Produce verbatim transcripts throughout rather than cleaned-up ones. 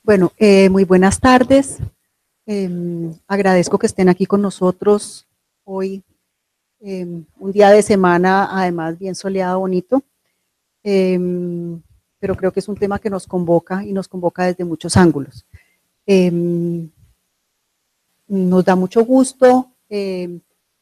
Bueno, eh, muy buenas tardes. Eh, agradezco que estén aquí con nosotros hoy, eh, un día de semana, además bien soleado, bonito. Eh, pero creo que es un tema que nos convoca y nos convoca desde muchos ángulos. Eh, nos da mucho gusto eh,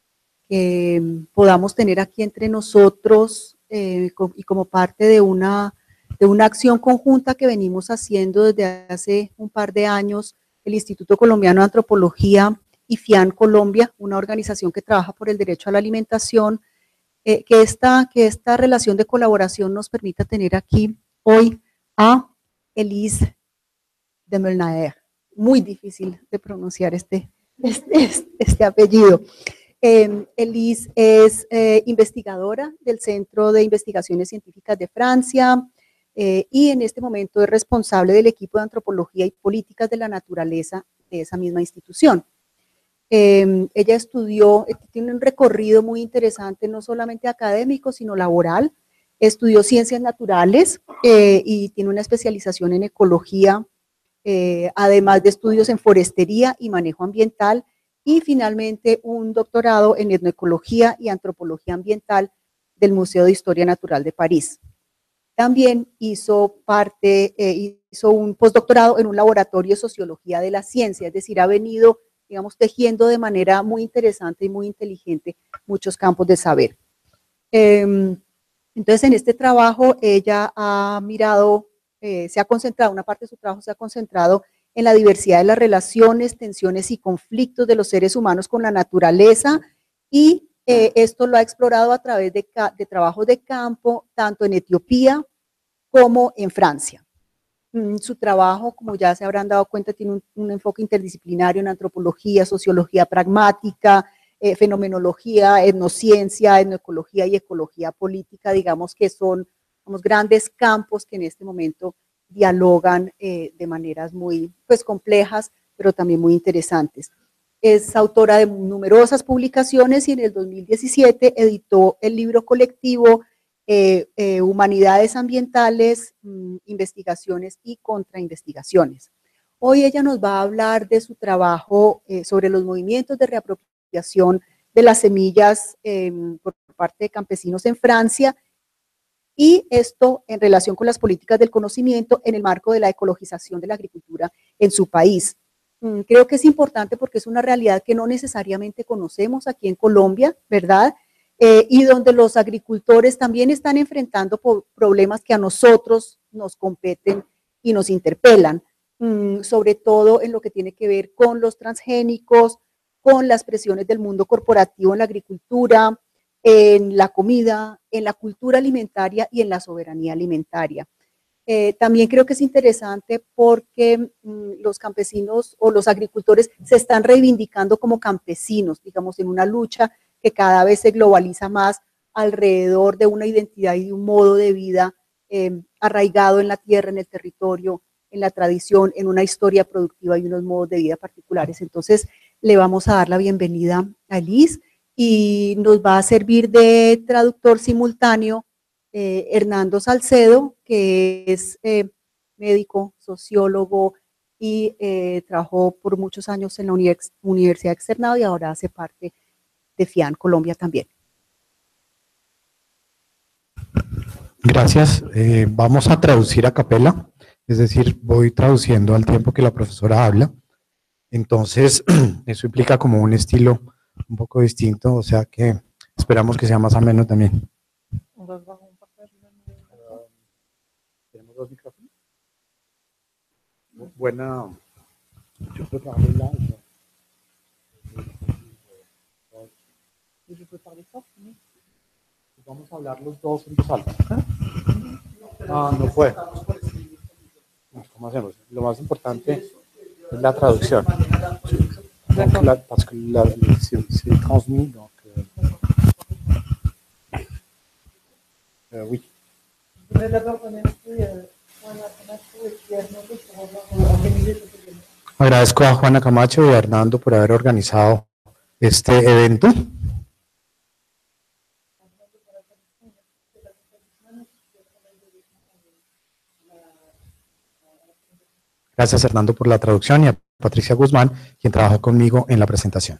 que podamos tener aquí entre nosotros eh, y como parte de una, de una acción conjunta que venimos haciendo desde hace un par de años, el Instituto Colombiano de Antropología y FIAN Colombia, una organización que trabaja por el derecho a la alimentación, eh, que, esta, que esta relación de colaboración nos permita tener aquí hoy a Elise de Melnaer. Muy difícil de pronunciar este, este, este apellido. Eh, Elise es eh, investigadora del Centro de Investigaciones Científicas de Francia eh, y en este momento es responsable del equipo de Antropología y Políticas de la Naturaleza de esa misma institución. Eh, ella estudió, tiene un recorrido muy interesante, no solamente académico, sino laboral. Estudió ciencias naturales eh, y tiene una especialización en ecología, eh, además de estudios en forestería y manejo ambiental, y finalmente un doctorado en etnoecología y antropología ambiental del Museo de Historia Natural de París. También hizo parte, eh, hizo un postdoctorado en un laboratorio de sociología de la ciencia, es decir, ha venido, digamos, tejiendo de manera muy interesante y muy inteligente muchos campos de saber. Eh, entonces, en este trabajo ella ha mirado, eh, se ha concentrado, una parte de su trabajo se ha concentrado en la diversidad de las relaciones, tensiones y conflictos de los seres humanos con la naturaleza, y eh, esto lo ha explorado a través de, de trabajos de campo, tanto en Etiopía como en Francia. Mm, su trabajo, como ya se habrán dado cuenta, tiene un, un enfoque interdisciplinario en antropología, sociología pragmática, eh, fenomenología, etnociencia, etnoecología y ecología política, digamos que son digamos, grandes campos que en este momento dialogan eh, de maneras muy pues, complejas, pero también muy interesantes. Es autora de numerosas publicaciones y en el dos mil diecisiete editó el libro colectivo eh, eh, Humanidades Ambientales, mmm, Investigaciones y Contrainvestigaciones. Hoy ella nos va a hablar de su trabajo eh, sobre los movimientos de reapropiación de las semillas eh, por parte de campesinos en Francia, y esto en relación con las políticas del conocimiento en el marco de la ecologización de la agricultura en su país. Creo que es importante porque es una realidad que no necesariamente conocemos aquí en Colombia, ¿verdad? Eh, y donde los agricultores también están enfrentando problemas que a nosotros nos competen y nos interpelan, mmm, sobre todo en lo que tiene que ver con los transgénicos, con las presiones del mundo corporativo en la agricultura, en la comida, en la cultura alimentaria y en la soberanía alimentaria. Eh, también creo que es interesante porque mmm, los campesinos o los agricultores se están reivindicando como campesinos, digamos, en una lucha que cada vez se globaliza más alrededor de una identidad y de un modo de vida eh, arraigado en la tierra, en el territorio, en la tradición, en una historia productiva y unos modos de vida particulares. Entonces, le vamos a dar la bienvenida a Elise y nos va a servir de traductor simultáneo Eh, Hernando Salcedo, que es eh, médico, sociólogo y eh, trabajó por muchos años en la Univers Universidad Externado y ahora hace parte de FIAN Colombia también. Gracias. Eh, vamos a traducir a capela, es decir, voy traduciendo al tiempo que la profesora habla. Entonces, eso implica como un estilo un poco distinto, o sea que esperamos que sea más ameno también. ¿Tenemos dos micrófonos? Buena. Yo puedo trabajar de lado. Vamos a hablar los dos en voz alta. Ah, no fue. ¿Cómo hacemos? Lo más importante es la traducción. Donc, la, parce que c'est transmis, donc euh, euh, oui. Agradezco a Juana Camacho y a Hernando por haber organizado este evento. Gracias, Hernando, por la traducción y a Patricia Guzmán, quien trabajó conmigo en la presentación.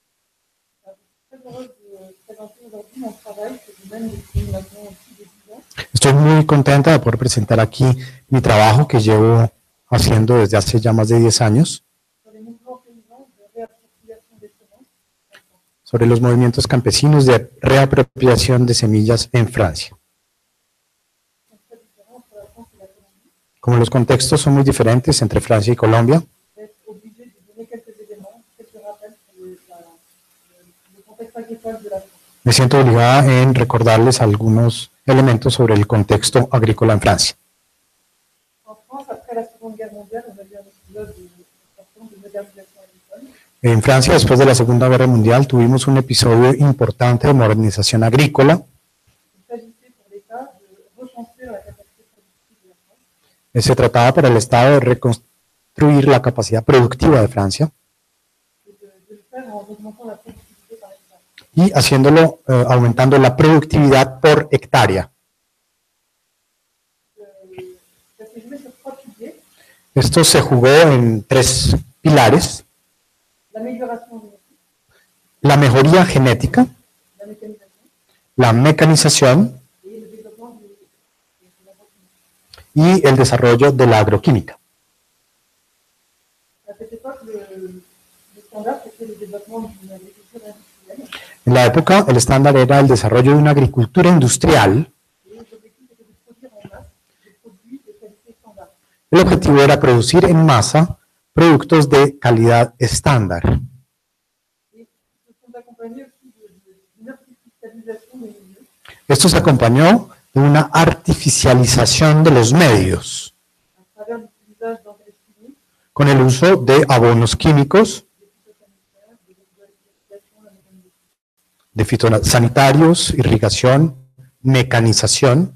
Estoy muy contenta de poder presentar aquí mi trabajo que llevo haciendo desde hace ya más de diez años sobre los movimientos campesinos de reapropiación de semillas en Francia. Como los contextos son muy diferentes entre Francia y Colombia, me siento obligada en recordarles algunos elementos sobre el contexto agrícola en Francia. En Francia, después de la Segunda Guerra Mundial, tuvimos un episodio importante de modernización agrícola. Se trataba para el Estado de reconstruir la capacidad productiva de Francia y haciéndolo, eh, aumentando la productividad por hectárea. Esto se jugó en tres pilares: la mejoría genética, la mecanización y el desarrollo de la agroquímica. En la época, el estándar era el desarrollo de una agricultura industrial. El objetivo era producir en masa productos de calidad estándar. Esto se acompañó de una artificialización de los medios, con el uso de abonos químicos, de fitosanitarios, irrigación, mecanización.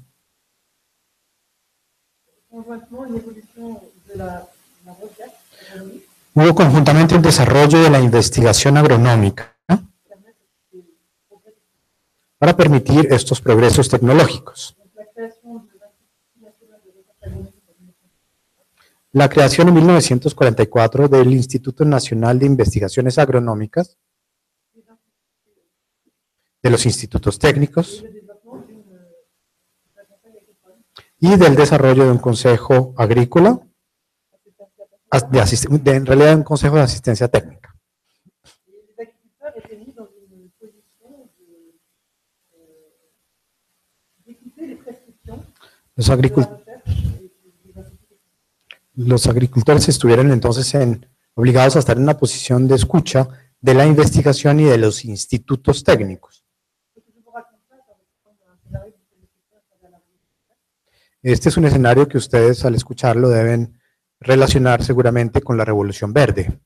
Hubo conjuntamente un desarrollo de la investigación agronómica para permitir estos progresos tecnológicos. La creación en mil novecientos cuarenta y cuatro del Instituto Nacional de Investigaciones Agronómicas, de los institutos técnicos y del desarrollo de un consejo agrícola, de de, en realidad un consejo de asistencia técnica. Los, agricult los agricultores estuvieron entonces en, obligados a estar en una posición de escucha de la investigación y de los institutos técnicos. Este es un escenario que ustedes, al escucharlo, deben relacionar seguramente con la Revolución Verde.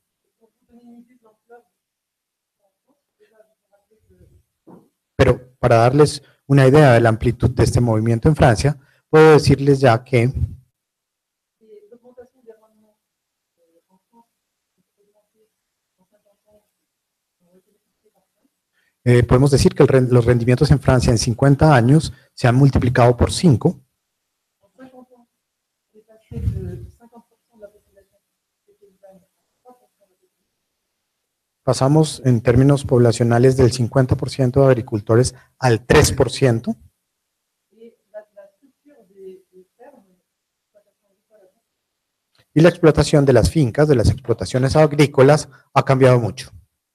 Pero para darles una idea de la amplitud de este movimiento en Francia, puedo decirles ya que eh, podemos decir que el, los rendimientos en Francia en cincuenta años se han multiplicado por cinco. Pasamos en términos poblacionales del cincuenta por ciento de agricultores al tres por ciento. Y la explotación de las fincas, de las explotaciones agrícolas, ha cambiado mucho.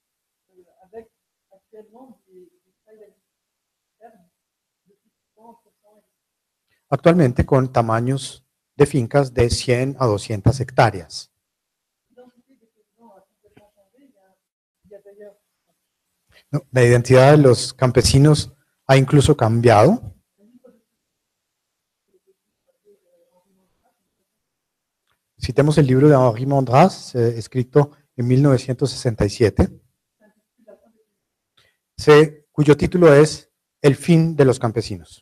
Actualmente con tamaños de fincas de cien a doscientas hectáreas. No, la identidad de los campesinos ha incluso cambiado. Citemos el libro de Henri Mondras, eh, escrito en mil novecientos sesenta y siete, se, cuyo título es El fin de los campesinos.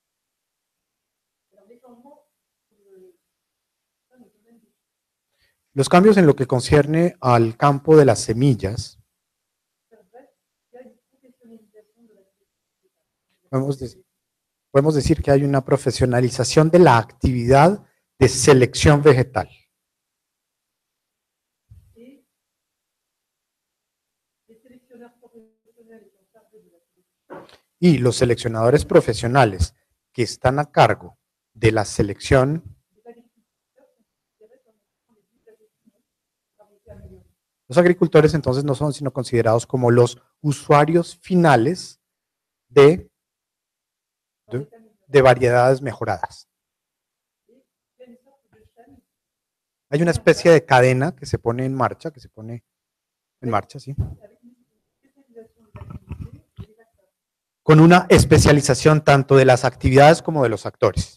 Los cambios en lo que concierne al campo de las semillas, podemos decir, podemos decir que hay una profesionalización de la actividad de selección vegetal. Y los seleccionadores profesionales que están a cargo de la selección, los agricultores entonces no son sino considerados como los usuarios finales de, de, de variedades mejoradas. Hay una especie de cadena que se pone en marcha, que se pone en marcha, ¿sí? Con una especialización tanto de las actividades como de los actores.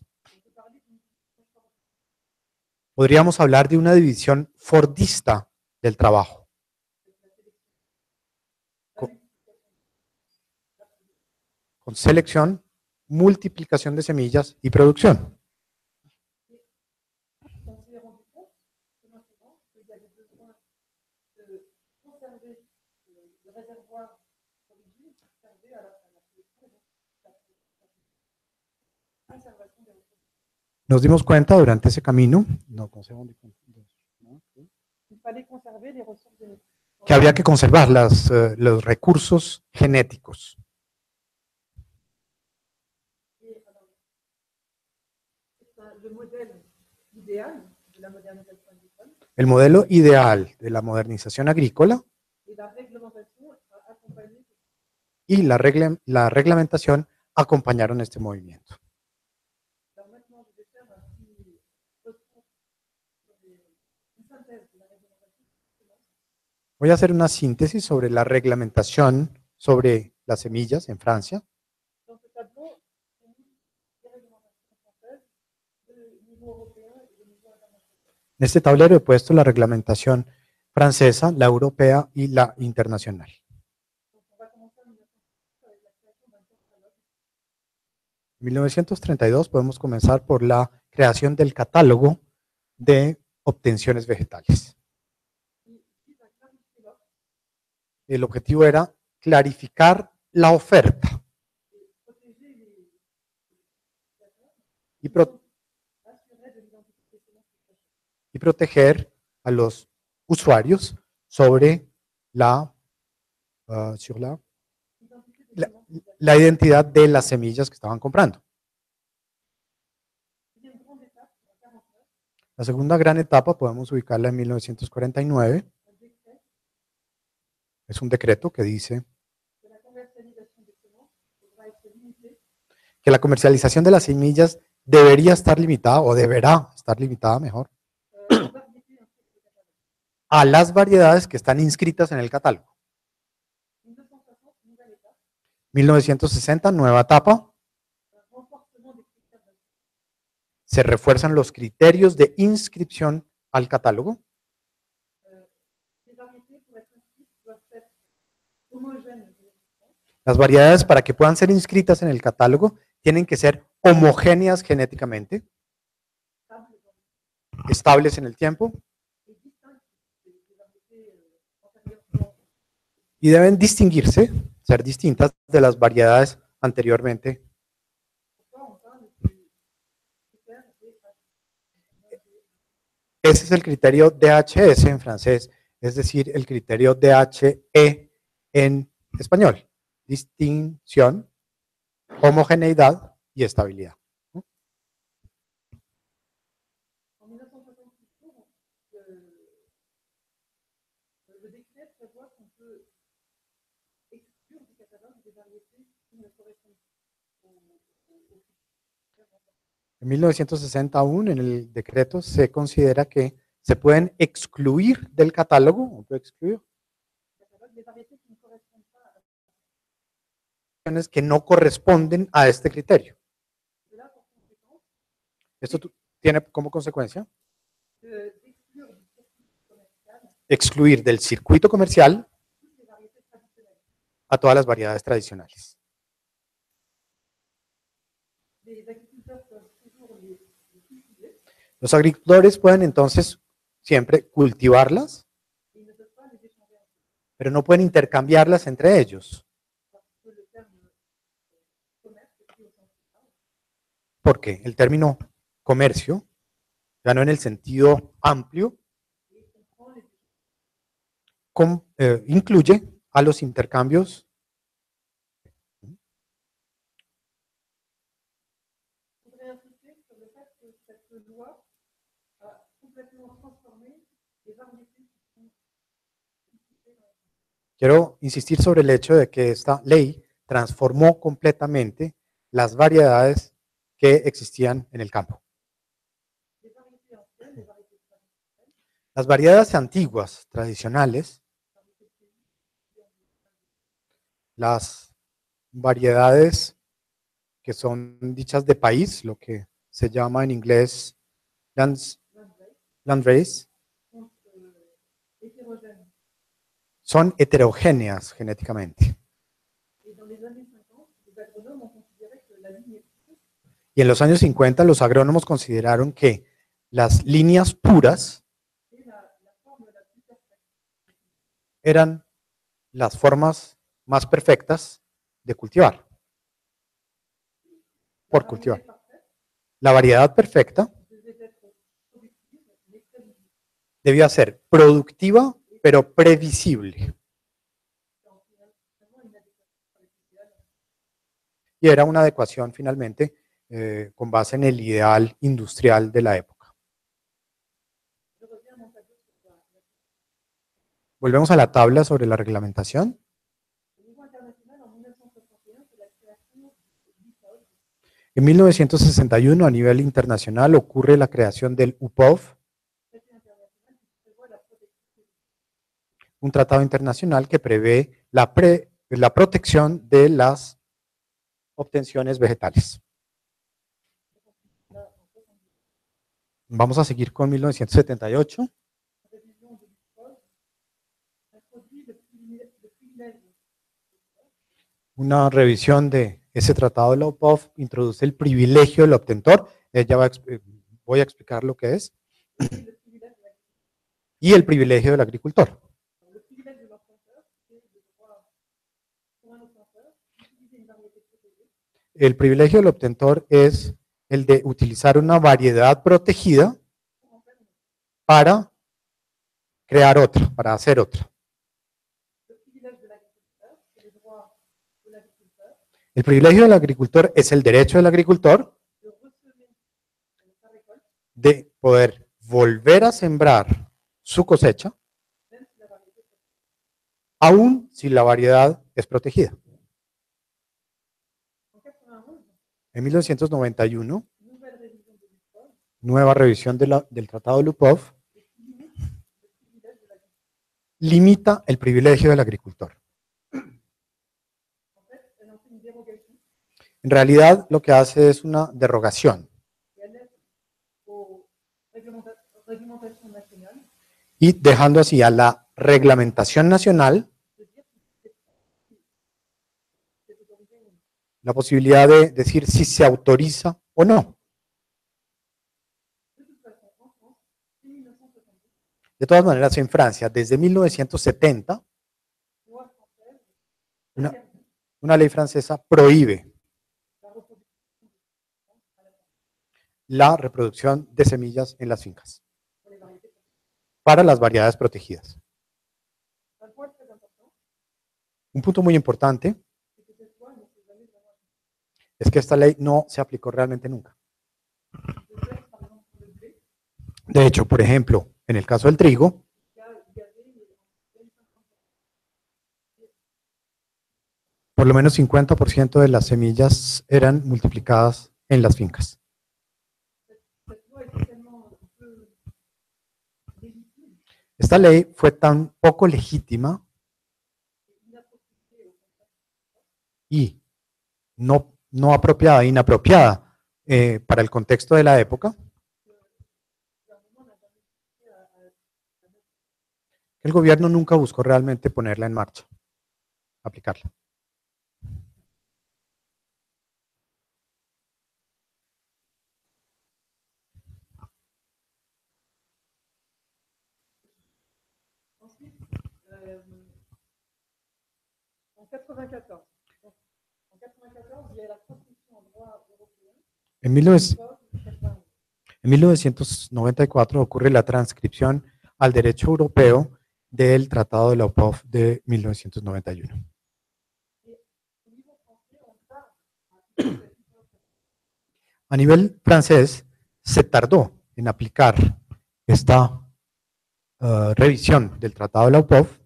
Podríamos hablar de una división fordista del trabajo. Con, con selección, multiplicación de semillas y producción. Nos dimos cuenta durante ese camino no, que había que conservar las, uh, los recursos genéticos. El modelo ideal de la modernización agrícola y la, regla, la reglamentación acompañaron este movimiento. Voy a hacer una síntesis sobre la reglamentación sobre las semillas en Francia. En este tablero he puesto la reglamentación francesa, la europea y la internacional. En mil novecientos treinta y dos podemos comenzar por la creación del catálogo de obtenciones vegetales. El objetivo era clarificar la oferta y, pro y proteger a los usuarios sobre la, uh, sur la, la, la identidad de las semillas que estaban comprando. La segunda gran etapa podemos ubicarla en mil novecientos cuarenta y nueve. Es un decreto que dice que la comercialización de las semillas debería estar limitada, o deberá estar limitada mejor, a las variedades que están inscritas en el catálogo. mil novecientos sesenta, nueva etapa. Se refuerzan los criterios de inscripción al catálogo. Las variedades, para que puedan ser inscritas en el catálogo, tienen que ser homogéneas genéticamente, estables en el tiempo, y deben distinguirse, ser distintas de las variedades anteriormente. Ese es el criterio D H S en francés, es decir, el criterio D H E en español. Distinción, homogeneidad y estabilidad. En mil novecientos sesenta aún, en el decreto, se considera que se pueden excluir del catálogo, excluir, que no corresponden a este criterio. Esto tiene como consecuencia excluir del circuito comercial a todas las variedades tradicionales. Los agricultores pueden entonces siempre cultivarlas, pero no pueden intercambiarlas entre ellos. Porque el término comercio, ya no en el sentido amplio, con, eh, incluye a los intercambios Quiero insistir sobre el hecho de que esta ley transformó completamente las variedades que existían en el campo. Las variedades antiguas, tradicionales, las variedades que son dichas de país, lo que se llama en inglés lands, landrace, son heterogéneas genéticamente. Y en los años cincuenta los agrónomos consideraron que las líneas puras eran las formas más perfectas de cultivar, por cultivar. La variedad perfecta debía ser productiva, pero previsible. Y era una adecuación finalmente eh, con base en el ideal industrial de la época. Volvemos a la tabla sobre la reglamentación. En mil novecientos sesenta y uno, a nivel internacional, ocurre la creación del U P O V, un tratado internacional que prevé la, pre, la protección de las obtenciones vegetales. Vamos a seguir con mil novecientos setenta y ocho. Una revisión de ese tratado de la U P O V introduce el privilegio del obtentor. Ella va a, voy a explicar lo que es. Y el privilegio del agricultor. El privilegio del obtentor es el de utilizar una variedad protegida para crear otra, para hacer otra. El privilegio del agricultor es el derecho del agricultor de poder volver a sembrar su cosecha, aun si la variedad es protegida. En mil novecientos noventa y uno, nueva revisión de la, del Tratado de U P O V limita el privilegio del agricultor. En realidad, lo que hace es una derogación. Y dejando así a la reglamentación nacional la posibilidad de decir si se autoriza o no. De todas maneras, en Francia, desde mil novecientos setenta, una, una ley francesa prohíbe la reproducción de semillas en las fincas para las variedades protegidas. Un punto muy importante es que esta ley no se aplicó realmente nunca. De hecho, por ejemplo, en el caso del trigo, por lo menos cincuenta por ciento de las semillas eran multiplicadas en las fincas. Esta ley fue tan poco legítima y no, no apropiada, inapropiada eh, para el contexto de la época, el gobierno nunca buscó realmente ponerla en marcha, aplicarla. En, en mil novecientos noventa y cuatro ocurre la transcripción al derecho europeo del Tratado de la U P O V de mil novecientos noventa y uno. A nivel francés, se tardó en aplicar esta uh, revisión del Tratado de la U P O V,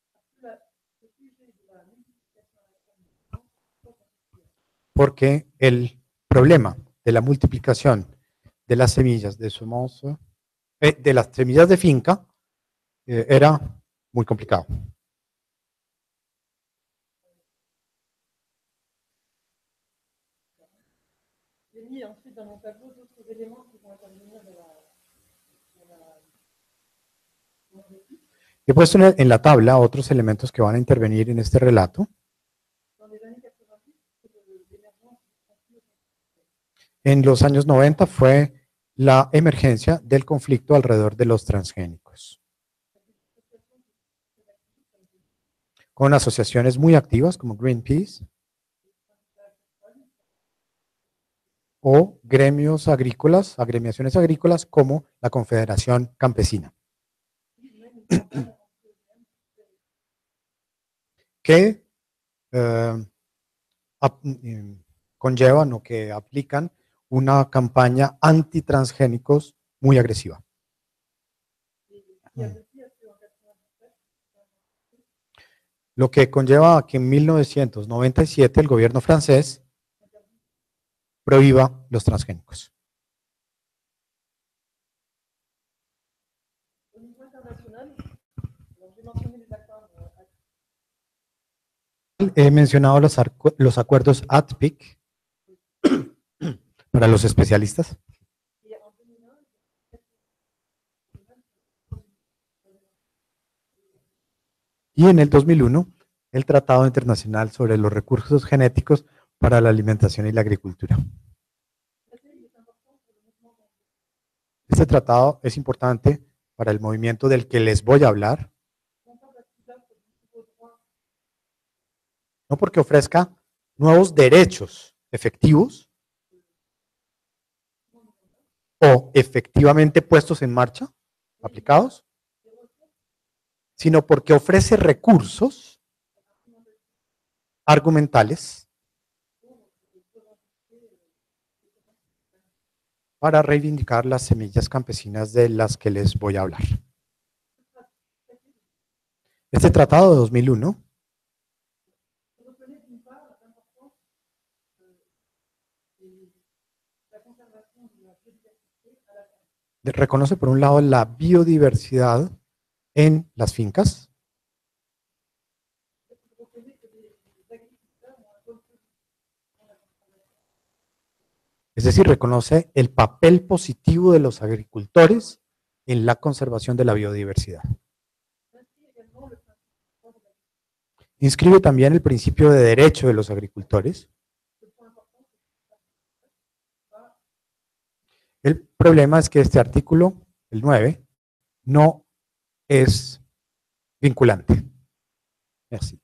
porque el problema de la multiplicación de las semillas de semence, eh, de las semillas de finca, eh, era muy complicado. He puesto en la tabla otros elementos que van a intervenir en este relato. En los años noventa fue la emergencia del conflicto alrededor de los transgénicos, con asociaciones muy activas como Greenpeace o gremios agrícolas, agremiaciones agrícolas como la Confederación Campesina, que eh, ap, eh, conllevan o que aplican una campaña antitransgénicos muy agresiva. Lo que conlleva que en mil novecientos noventa y siete el gobierno francés prohíba los transgénicos. He mencionado los, los acuerdos A T P I C para los especialistas. Y en el dos mil uno, el Tratado Internacional sobre los Recursos Genéticos para la Alimentación y la Agricultura. Este tratado es importante para el movimiento del que les voy a hablar, no porque ofrezca nuevos derechos efectivos o efectivamente puestos en marcha, aplicados, sino porque ofrece recursos argumentales para reivindicar las semillas campesinas de las que les voy a hablar. Este tratado de dos mil uno reconoce por un lado la biodiversidad en las fincas, es decir, reconoce el papel positivo de los agricultores en la conservación de la biodiversidad. Inscribe también el principio de derecho de los agricultores. El problema es que este artículo, el nueve, no es vinculante. Merci.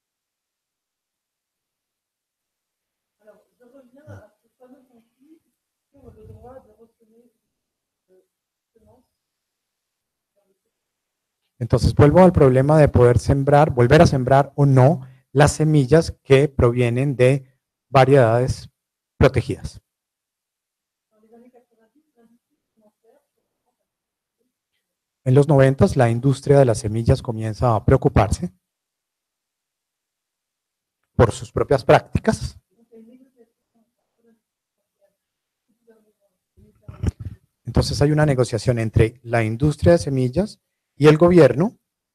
Entonces vuelvo al problema de poder sembrar, volver a sembrar o no las semillas que provienen de variedades protegidas. En los noventas, la industria de las semillas comienza a preocuparse por sus propias prácticas. Entonces hay una negociación entre la industria de semillas y el gobierno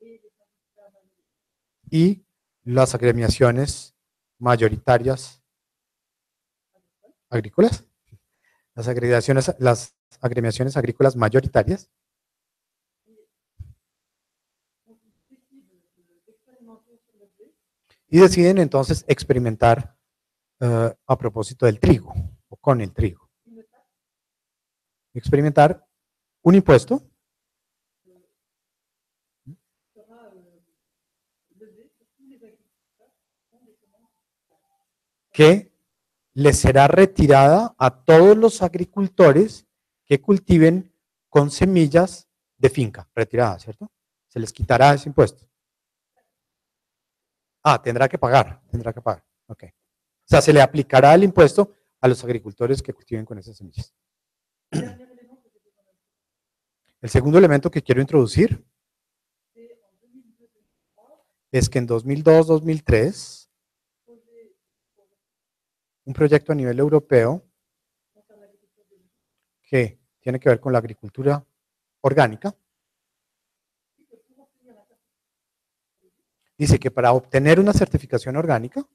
y las agremiaciones mayoritarias agrícolas, las agremiaciones, las agremiaciones agrícolas mayoritarias. Y deciden entonces experimentar uh, a propósito del trigo, o con el trigo. Experimentar un impuesto que les será retirada a todos los agricultores que cultiven con semillas de finca, retirada, ¿cierto? Se les quitará ese impuesto. Ah, tendrá que pagar, tendrá que pagar. Ok. O sea, se le aplicará el impuesto a los agricultores que cultiven con esas semillas. El segundo elemento que quiero introducir es que en dos mil dos dos mil tres, un proyecto a nivel europeo que tiene que ver con la agricultura orgánica, dice que para obtener una certificación orgánica,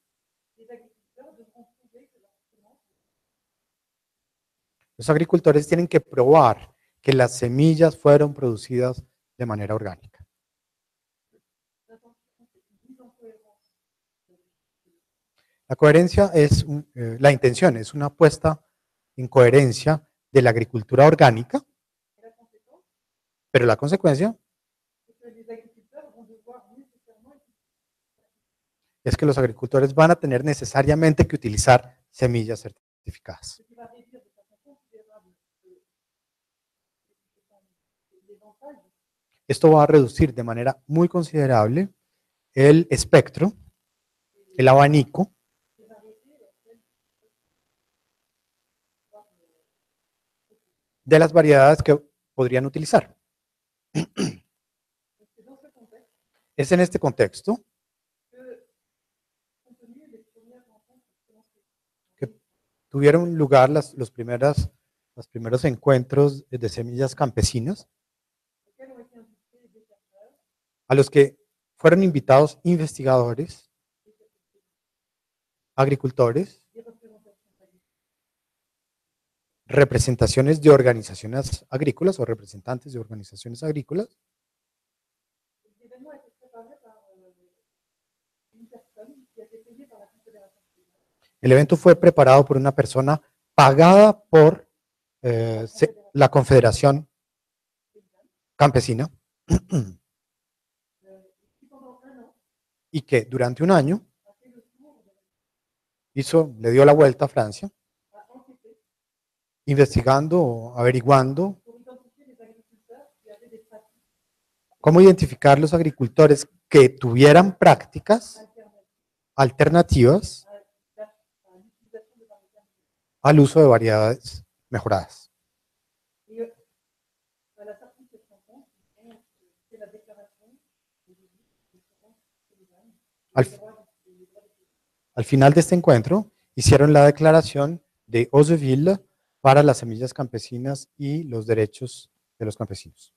los agricultores tienen que probar que las semillas fueron producidas de manera orgánica. La coherencia es, eh, la intención es una puesta en coherencia de la agricultura orgánica, pero la consecuencia es que los agricultores van a tener necesariamente que utilizar semillas certificadas. Esto va a reducir de manera muy considerable el espectro, el abanico de las variedades que podrían utilizar. Es en este contexto que tuvieron lugar las, los, primeras, los primeros encuentros de semillas campesinas, a los que fueron invitados investigadores, agricultores, representaciones de organizaciones agrícolas o representantes de organizaciones agrícolas, el evento fue preparado por una persona pagada por eh, la Confederación Campesina y que durante un año hizo, le dio la vuelta a Francia, investigando, averiguando cómo identificar los agricultores que tuvieran prácticas alternativas al uso de variedades mejoradas. Al, al final de este encuentro, hicieron la declaración de Hauteville para las semillas campesinas y los derechos de los campesinos.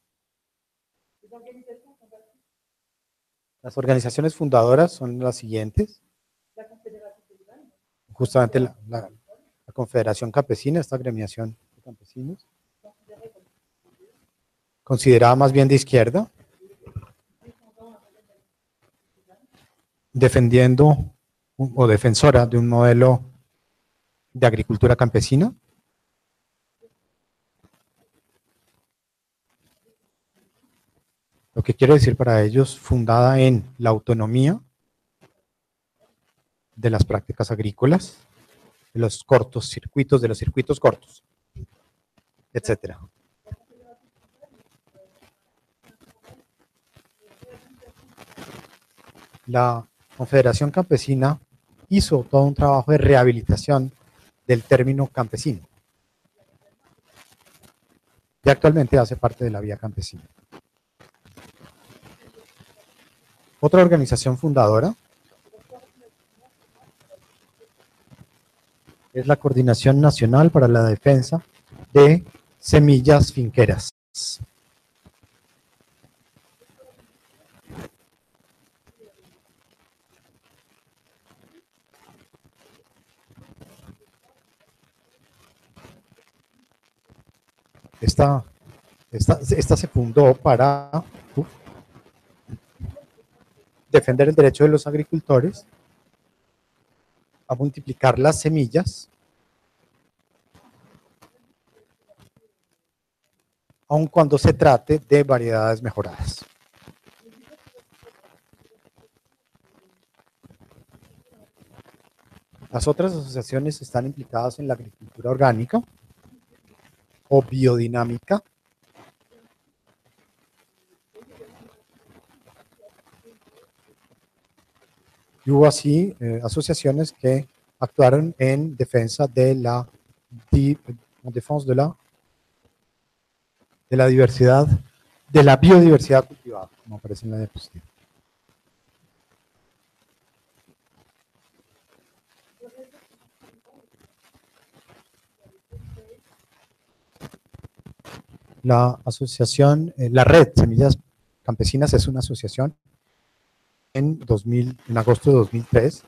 Las organizaciones fundadoras son las siguientes. Justamente la, la, la Confederación Campesina, esta agremiación de campesinos, considerada más bien de izquierda, defendiendo o defensora de un modelo de agricultura campesina. Lo que quiere decir para ellos, fundada en la autonomía de las prácticas agrícolas, de los cortos circuitos, de los circuitos cortos, etcétera. La Confederación Campesina hizo todo un trabajo de rehabilitación del término campesino y actualmente hace parte de la Vía Campesina. Otra organización fundadora es la Coordinación Nacional para la Defensa de Semillas Finqueras. Esta, esta, esta se fundó para uf, defender el derecho de los agricultores a multiplicar las semillas, aun cuando se trate de variedades mejoradas. Las otras asociaciones están implicadas en la agricultura orgánica o biodinámica, y hubo así eh, asociaciones que actuaron en defensa de la, de, en defensa de la de la diversidad, de la biodiversidad cultivada, como aparece en la diapositiva. La asociación, eh, la red Semillas Campesinas es una asociación en, dos mil, en agosto de dos mil tres.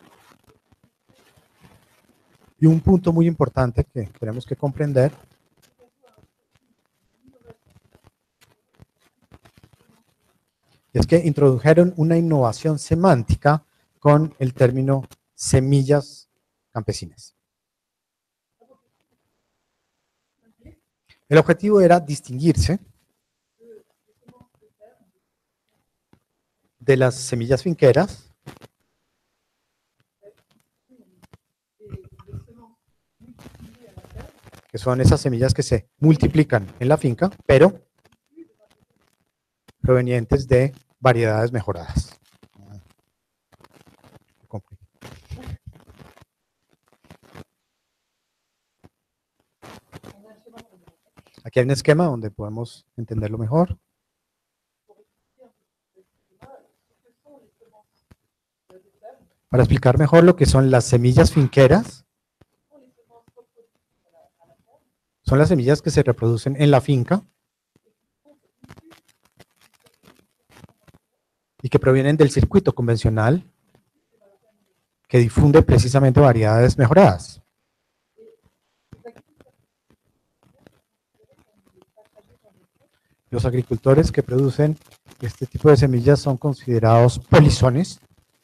Y un punto muy importante que tenemos que comprender es que introdujeron una innovación semántica con el término semillas campesinas. El objetivo era distinguirse de las semillas finqueras, que son esas semillas que se multiplican en la finca, pero provenientes de variedades mejoradas. Aquí hay un esquema donde podemos entenderlo mejor. Para explicar mejor lo que son las semillas finqueras, son las semillas que se reproducen en la finca y que provienen del circuito convencional que difunde precisamente variedades mejoradas. Los agricultores que producen este tipo de semillas son considerados polizones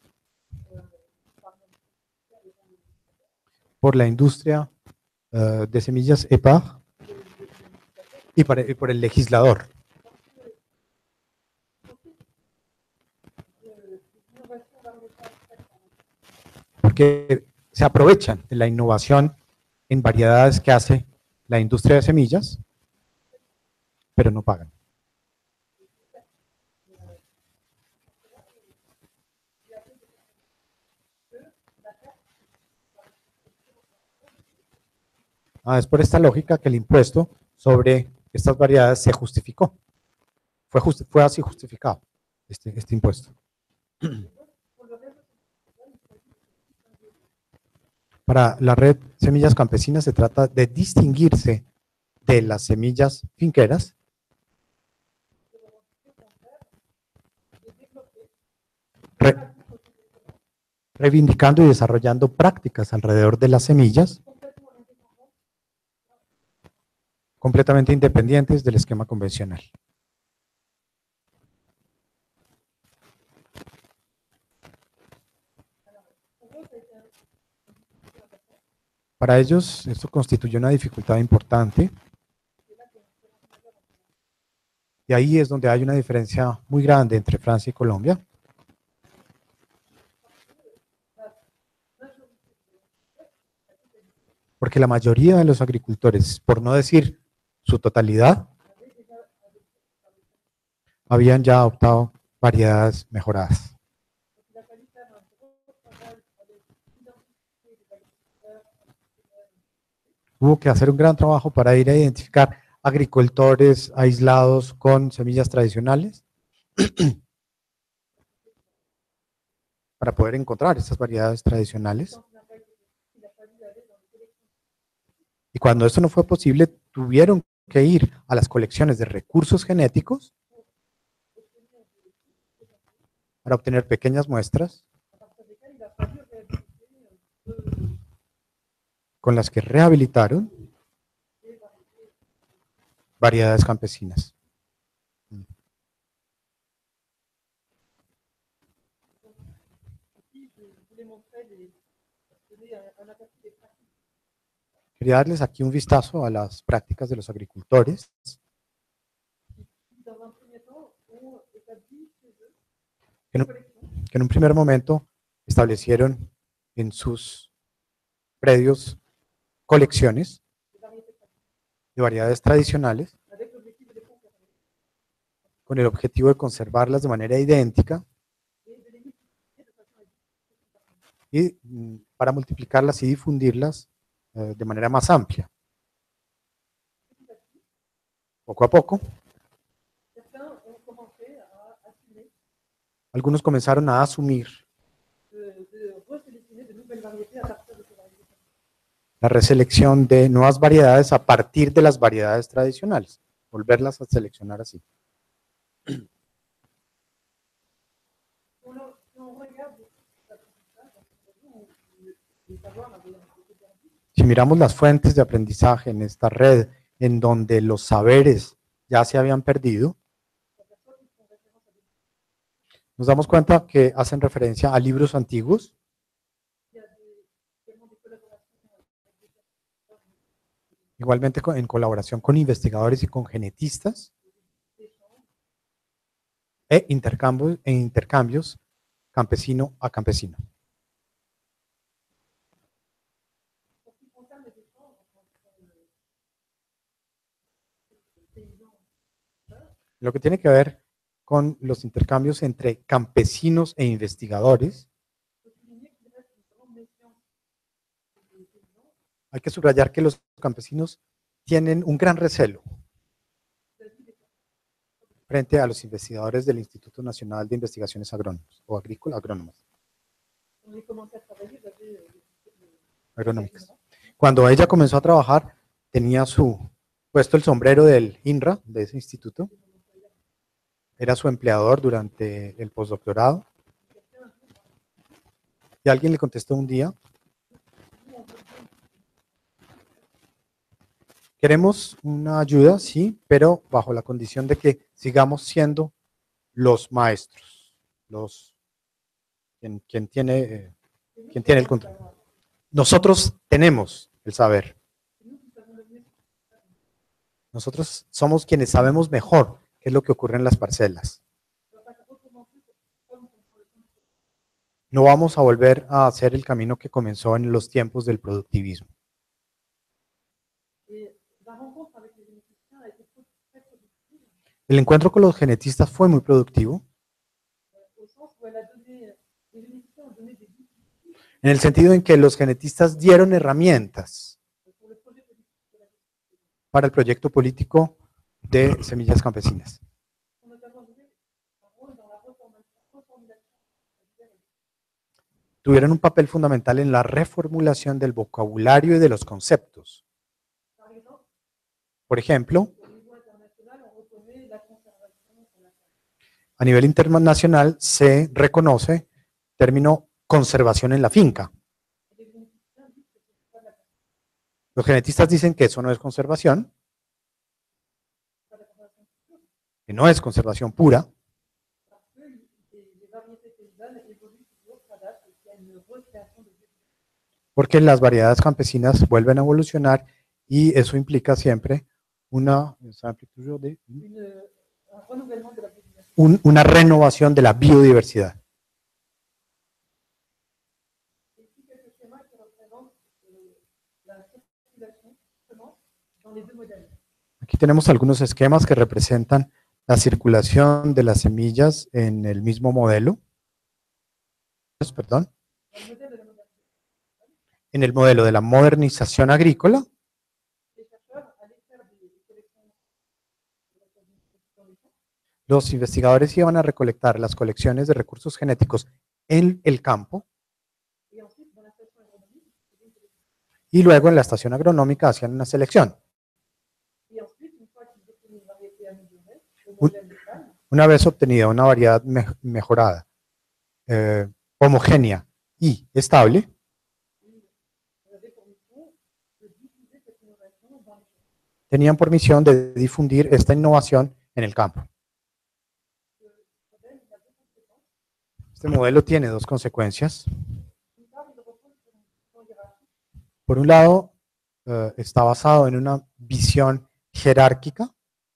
por la industria uh, de semillas E P A y, para, y por el legislador. Porque se aprovechan de la innovación en variedades que hace la industria de semillas, pero no pagan. Ah, es por esta lógica que el impuesto sobre estas variedades se justificó. Fue, just, fue así justificado este, este impuesto. Para la red Semillas Campesinas se trata de distinguirse de las semillas finqueras re, reivindicando y desarrollando prácticas alrededor de las semillas completamente independientes del esquema convencional. Para ellos esto constituye una dificultad importante y ahí es donde hay una diferencia muy grande entre Francia y Colombia. Porque la mayoría de los agricultores, por no decir su totalidad, habían ya adoptado variedades mejoradas. Hubo que hacer un gran trabajo para ir a identificar agricultores aislados con semillas tradicionales para poder encontrar estas variedades tradicionales. Y cuando esto no fue posible, tuvieron que ir a las colecciones de recursos genéticos para obtener pequeñas muestras con las que rehabilitaron variedades campesinas. Quería darles aquí un vistazo a las prácticas de los agricultores. Que en, que en un primer momento establecieron en sus predios colecciones de variedades tradicionales con el objetivo de conservarlas de manera idéntica y para multiplicarlas y difundirlas de manera más amplia. Poco a poco, algunos comenzaron a asumir la reselección de nuevas variedades a partir de las variedades tradicionales, volverlas a seleccionar así. Si miramos las fuentes de aprendizaje en esta red, en donde los saberes ya se habían perdido, nos damos cuenta que hacen referencia a libros antiguos, igualmente en colaboración con investigadores y con genetistas, e intercambios, e intercambios campesino a campesino. Lo que tiene que ver con los intercambios entre campesinos e investigadores, hay que subrayar que los campesinos tienen un gran recelo frente a los investigadores del Instituto Nacional de Investigaciones Agrónomas o Agrícola Agrónomas. Agronómicas. Cuando ella comenzó a trabajar, tenía su puesto el sombrero del INRA, de ese instituto. Era su empleador durante el postdoctorado. Y alguien le contestó un día: queremos una ayuda, sí, pero bajo la condición de que sigamos siendo los maestros, los quien, quien tiene, eh, quien tiene el control. Nosotros tenemos el saber. Nosotros somos quienes sabemos mejor qué es lo que ocurre en las parcelas. No vamos a volver a hacer el camino que comenzó en los tiempos del productivismo. El encuentro con los genetistas fue muy productivo, en el sentido en que los genetistas dieron herramientas para el proyecto político de Semillas Campesinas. Tuvieron un papel fundamental en la reformulación del vocabulario y de los conceptos. Por ejemplo, a nivel internacional se reconoce el término conservación en la finca. Los genetistas dicen que eso no es conservación, que no es conservación pura, porque las variedades campesinas vuelven a evolucionar y eso implica siempre una, un, una renovación de la biodiversidad. Aquí tenemos algunos esquemas que representan la circulación de las semillas en el mismo modelo. Perdón. En el modelo de la modernización agrícola. Los investigadores iban a recolectar las colecciones de recursos genéticos en el campo y luego en la estación agronómica hacían una selección. Una vez obtenida una variedad me mejorada, eh, homogénea y estable, tenían por misión de difundir esta innovación en el campo. Este modelo tiene dos consecuencias. Por un lado, eh, está basado en una visión jerárquica.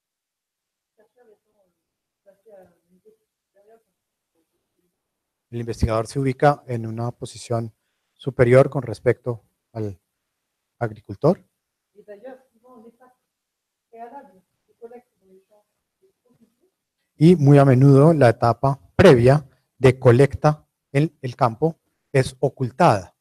El investigador se ubica en una posición superior con respecto al agricultor. Y muy a menudo la etapa previa de colecta en el campo es ocultada.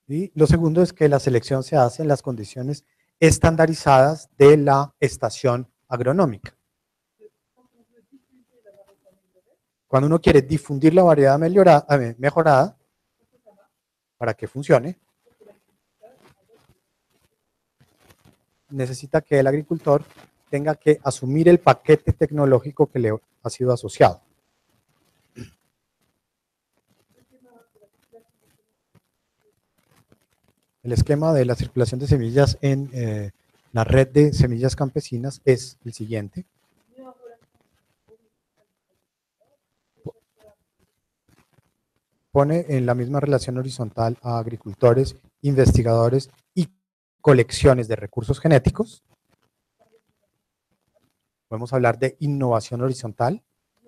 Y lo segundo es que la selección se hace en las condiciones estandarizadas de la estación agronómica. Cuando uno quiere difundir la variedad mejorada, mejorada para que funcione, necesita que el agricultor tenga que asumir el paquete tecnológico que le ha sido asociado. El esquema de la circulación de semillas en eh, la red de semillas campesinas es el siguiente. Pone en la misma relación horizontal a agricultores, investigadores y colecciones de recursos genéticos. Podemos hablar de innovación horizontal.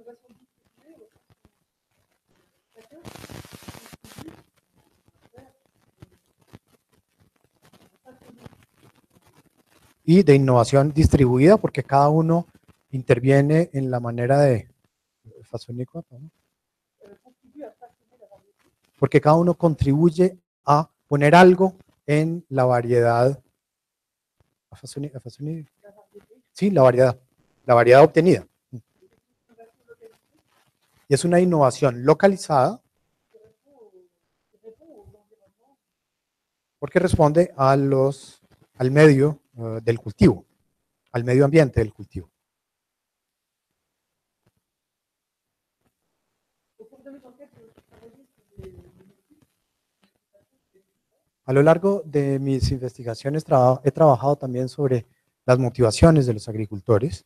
Y de innovación distribuida, porque cada uno interviene en la manera de... Porque cada uno contribuye a poner algo en la variedad. Sí, la variedad. La variedad obtenida. Y es una innovación localizada porque responde a los, al medio uh, del cultivo, al medio ambiente del cultivo. A lo largo de mis investigaciones tra he trabajado también sobre las motivaciones de los agricultores.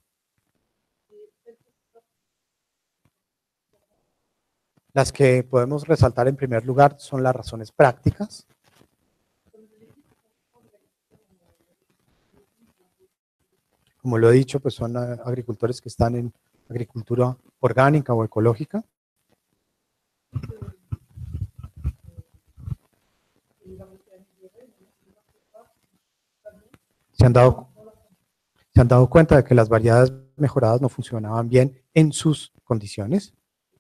Las que podemos resaltar en primer lugar son las razones prácticas. Como lo he dicho, pues son agricultores que están en agricultura orgánica o ecológica. Se han dado, se han dado cuenta de que las variedades mejoradas no funcionaban bien en sus condiciones.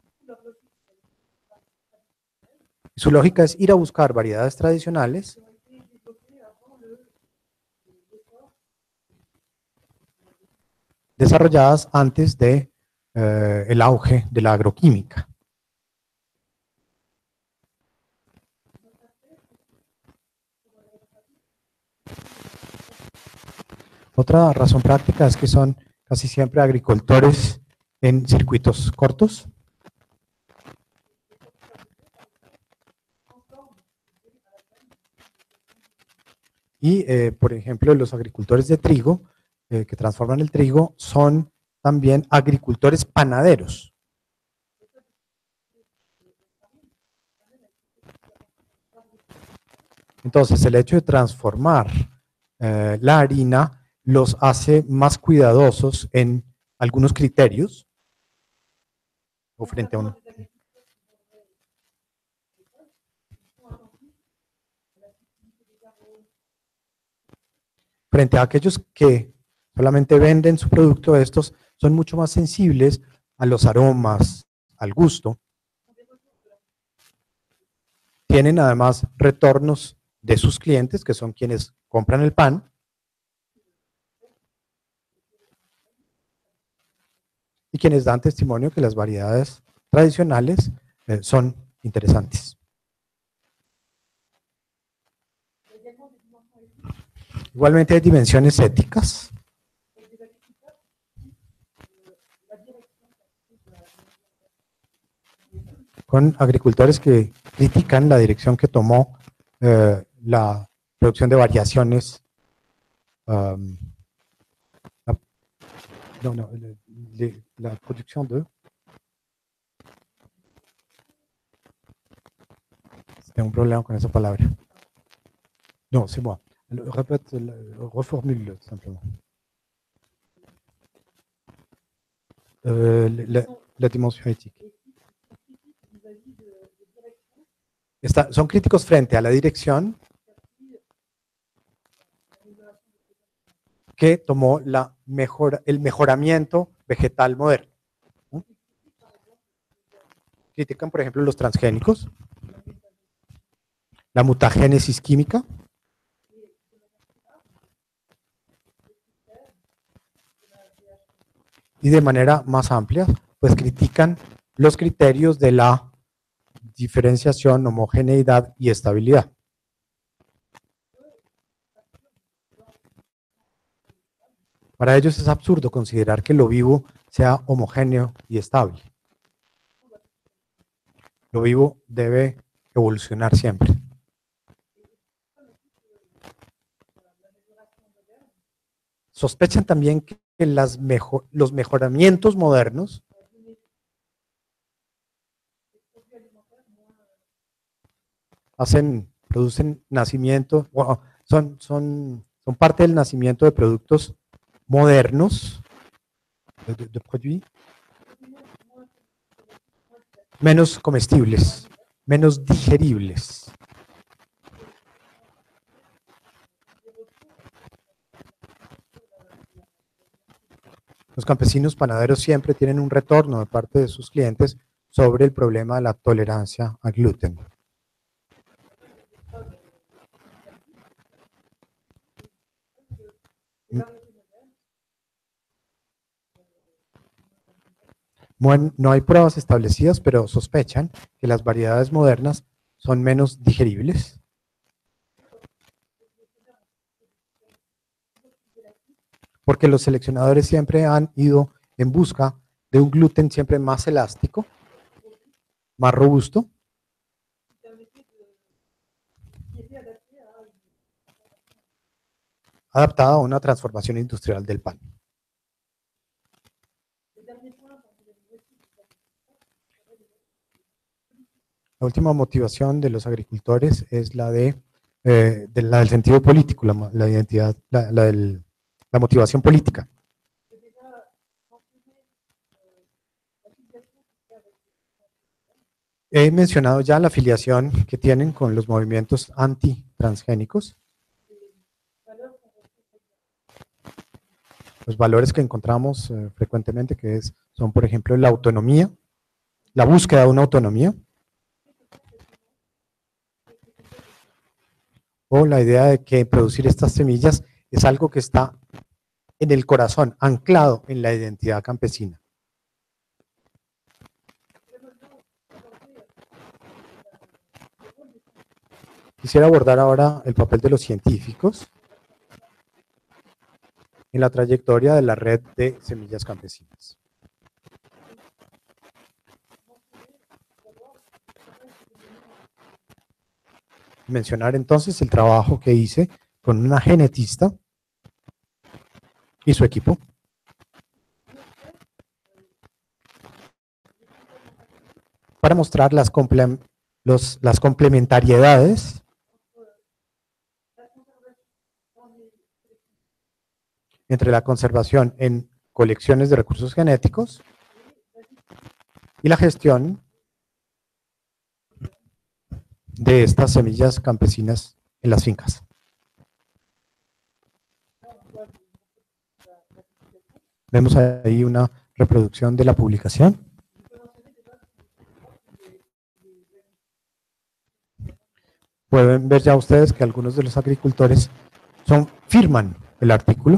Su lógica es ir a buscar variedades tradicionales desarrolladas antes de eh, el auge de la agroquímica. Otra razón práctica es que son casi siempre agricultores en circuitos cortos. Y, eh, por ejemplo, los agricultores de trigo, eh, que transforman el trigo, son también agricultores panaderos. Entonces, el hecho de transformar eh, la harina los hace más cuidadosos en algunos criterios o frente a un... Frente a aquellos que solamente venden su producto, estos son mucho más sensibles a los aromas, al gusto. Tienen además retornos de sus clientes, que son quienes compran el pan. Y quienes dan testimonio que las variedades tradicionales eh, son interesantes. Igualmente hay dimensiones éticas. Con agricultores que critican la dirección que tomó eh, la producción de variaciones. Um, la, no, no, le, le, la producción de... Tengo un problema con esa palabra. No, c'est moi. Répète, reformule simplement. Euh, la, la dimensión ética. Está, son críticos frente a la dirección que tomó la mejora, el mejoramiento vegetal moderno. ¿Mm? Critican, por ejemplo, los transgénicos, la mutagénesis química, y de manera más amplia, pues critican los criterios de la diferenciación, homogeneidad y estabilidad. Para ellos es absurdo considerar que lo vivo sea homogéneo y estable. Lo vivo debe evolucionar siempre. Sospechan también que las mejor, los mejoramientos modernos hacen, producen nacimiento, bueno, son, son, son parte del nacimiento de productos modernos, de, de, de produits, menos comestibles, menos digeribles. Los campesinos panaderos siempre tienen un retorno de parte de sus clientes sobre el problema de la tolerancia al gluten. No hay pruebas establecidas, pero sospechan que las variedades modernas son menos digeribles. Porque los seleccionadores siempre han ido en busca de un gluten siempre más elástico, más robusto, adaptado a una transformación industrial del pan. La última motivación de los agricultores es la, de, eh, de la del sentido político, la, la identidad, la, la, del, la motivación política. He mencionado ya la afiliación que tienen con los movimientos antitransgénicos. Los valores que encontramos eh, frecuentemente, que es, son, por ejemplo, la autonomía, la búsqueda de una autonomía, o la idea de que producir estas semillas es algo que está en el corazón, anclado en la identidad campesina. Quisiera abordar ahora el papel de los científicos en la trayectoria de la red de semillas campesinas. Mencionar entonces el trabajo que hice con una genetista y su equipo. Para mostrar las, comple los, las complementariedades entre la conservación en colecciones de recursos genéticos y la gestión de estas semillas campesinas en las fincas. Vemos ahí una reproducción de la publicación. Pueden ver ya ustedes que algunos de los agricultores son, firman el artículo.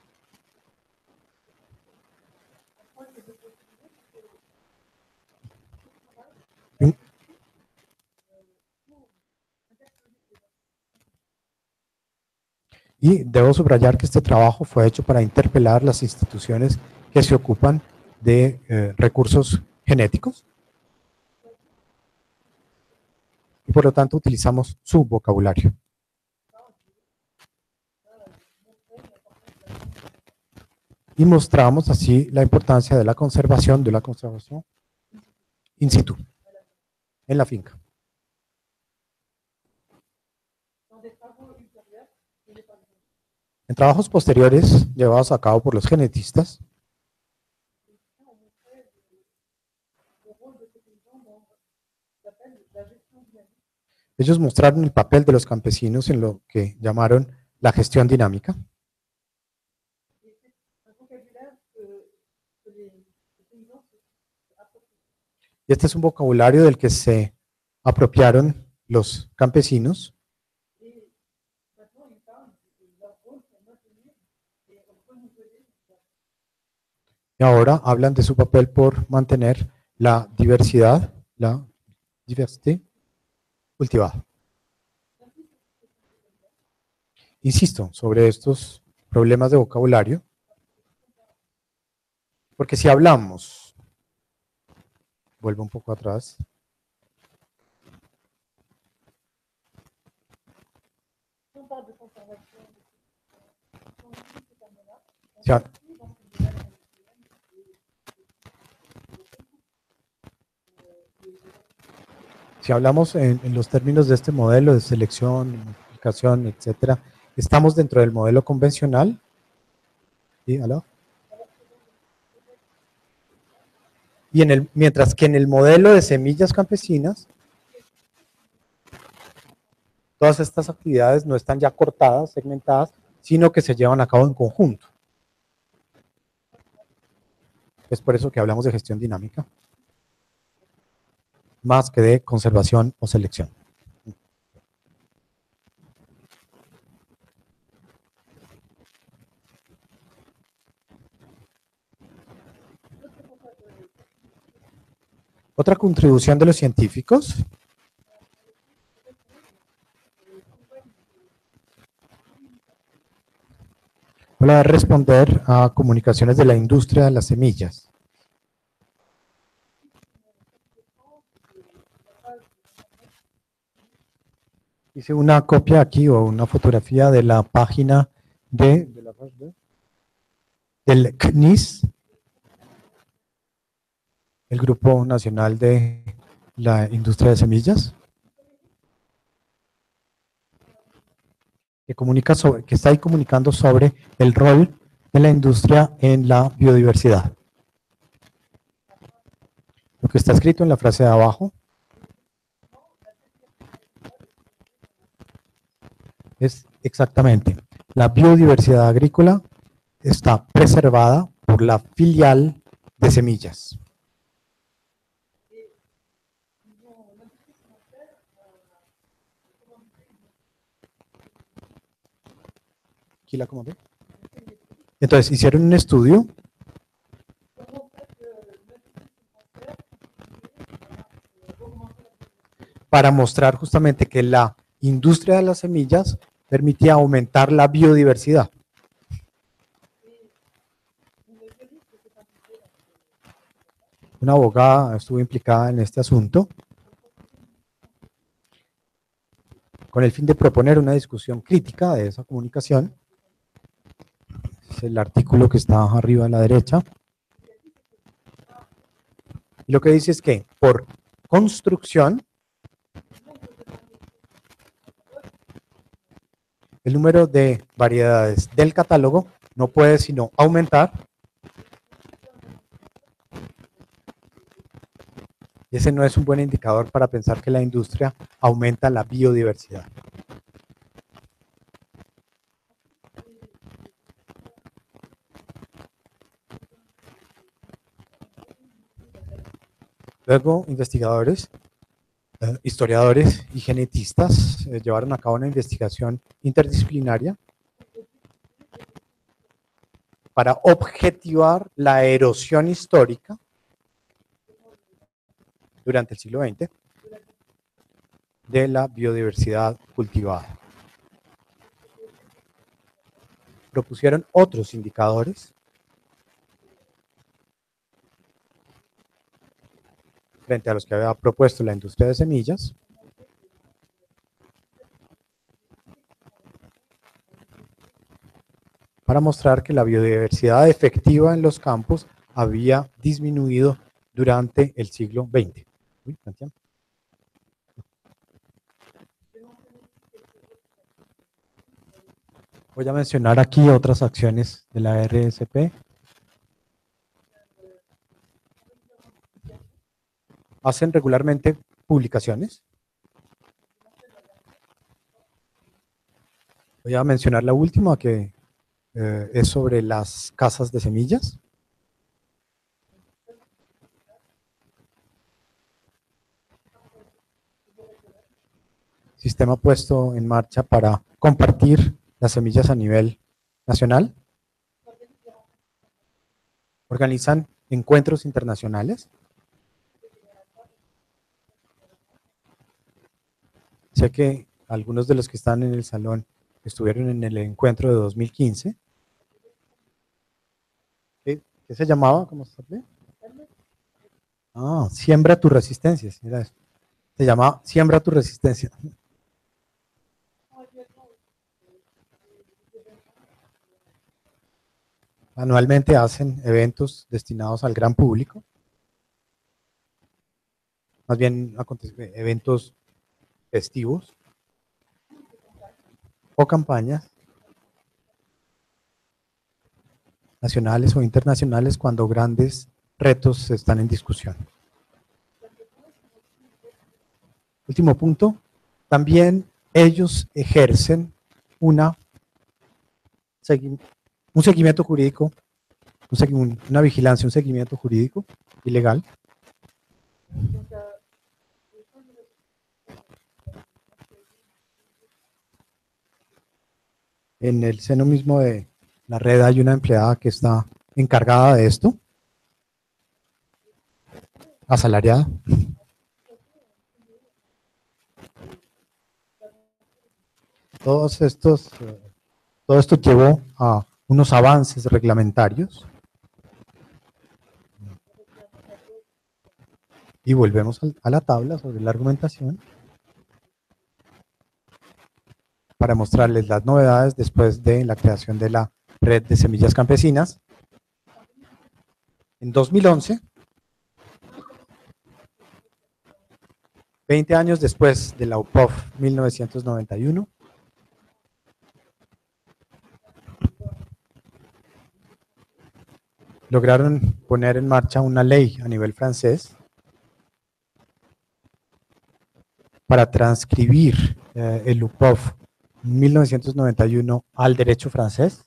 Y debo subrayar que este trabajo fue hecho para interpelar las instituciones que se ocupan de eh, recursos genéticos. Y por lo tanto utilizamos su vocabulario. Y mostramos así la importancia de la conservación, de la conservación in situ, en la finca. En trabajos posteriores llevados a cabo por los genetistas, ellos mostraron el papel de los campesinos en lo que llamaron la gestión dinámica. Y este es un vocabulario del que se apropiaron los campesinos. Y ahora hablan de su papel por mantener la diversidad, la diversidad cultivada. Insisto sobre estos problemas de vocabulario, porque si hablamos, vuelvo un poco atrás, si, ha, si hablamos en, en los términos de este modelo de selección, multiplicación, etcétera, estamos dentro del modelo convencional. ¿Sí? ¿Aló? Y en el, mientras que en el modelo de semillas campesinas, todas estas actividades no están ya cortadas, segmentadas, sino que se llevan a cabo en conjunto. Es por eso que hablamos de gestión dinámica, más que de conservación o selección. Otra contribución de los científicos para responder a comunicaciones de la industria de las semillas. Hice una copia aquí o una fotografía de la página de, de la, del C N I S, el Grupo Nacional de la Industria de Semillas, que, comunica sobre, que está ahí comunicando sobre el rol de la industria en la biodiversidad. Lo que está escrito en la frase de abajo es exactamente: la biodiversidad agrícola está preservada por la filial de semillas. Aquí la acomodé. Entonces, hicieron un estudio para mostrar justamente que la industria de las semillas permitía aumentar la biodiversidad. Una abogada estuvo implicada en este asunto con el fin de proponer una discusión crítica de esa comunicación. Es el artículo que está arriba a la derecha. Y lo que dice es que por construcción, el número de variedades del catálogo no puede sino aumentar. Y ese no es un buen indicador para pensar que la industria aumenta la biodiversidad. Luego, investigadores, eh, historiadores y genetistas eh, llevaron a cabo una investigación interdisciplinaria para objetivar la erosión histórica durante el siglo veinte de la biodiversidad cultivada. Propusieron otros indicadores frente a los que había propuesto la industria de semillas. Para mostrar que la biodiversidad efectiva en los campos había disminuido durante el siglo veinte. Uy, voy a mencionar aquí otras acciones de la R S P. Hacen regularmente publicaciones. Voy a mencionar la última, que eh, es sobre las casas de semillas. sistema puesto en marcha para compartir las semillas a nivel nacional. Organizan encuentros internacionales. Sé que algunos de los que están en el salón estuvieron en el encuentro de dos mil quince. ¿Qué, qué se llamaba? ¿Cómo se llama? Ah, Siembra tu resistencia. Mira eso. Se llama Siembra tu resistencia. Anualmente hacen eventos destinados al gran público. Más bien eventos festivos o campañas nacionales o internacionales cuando grandes retos están en discusión. Último punto, también ellos ejercen una, un seguimiento jurídico, un, una vigilancia, un seguimiento jurídico y legal. En el seno mismo de la red hay una empleada que está encargada de esto, asalariada. Todos estos, todo esto llevó a unos avances reglamentarios. Y volvemos a la tabla sobre la argumentación para mostrarles las novedades después de la creación de la red de semillas campesinas. En dos mil once, veinte años después de la U P O F mil novecientos noventa y uno, lograron poner en marcha una ley a nivel francés para transcribir eh, el U P O F mil novecientos noventa y uno al derecho francés.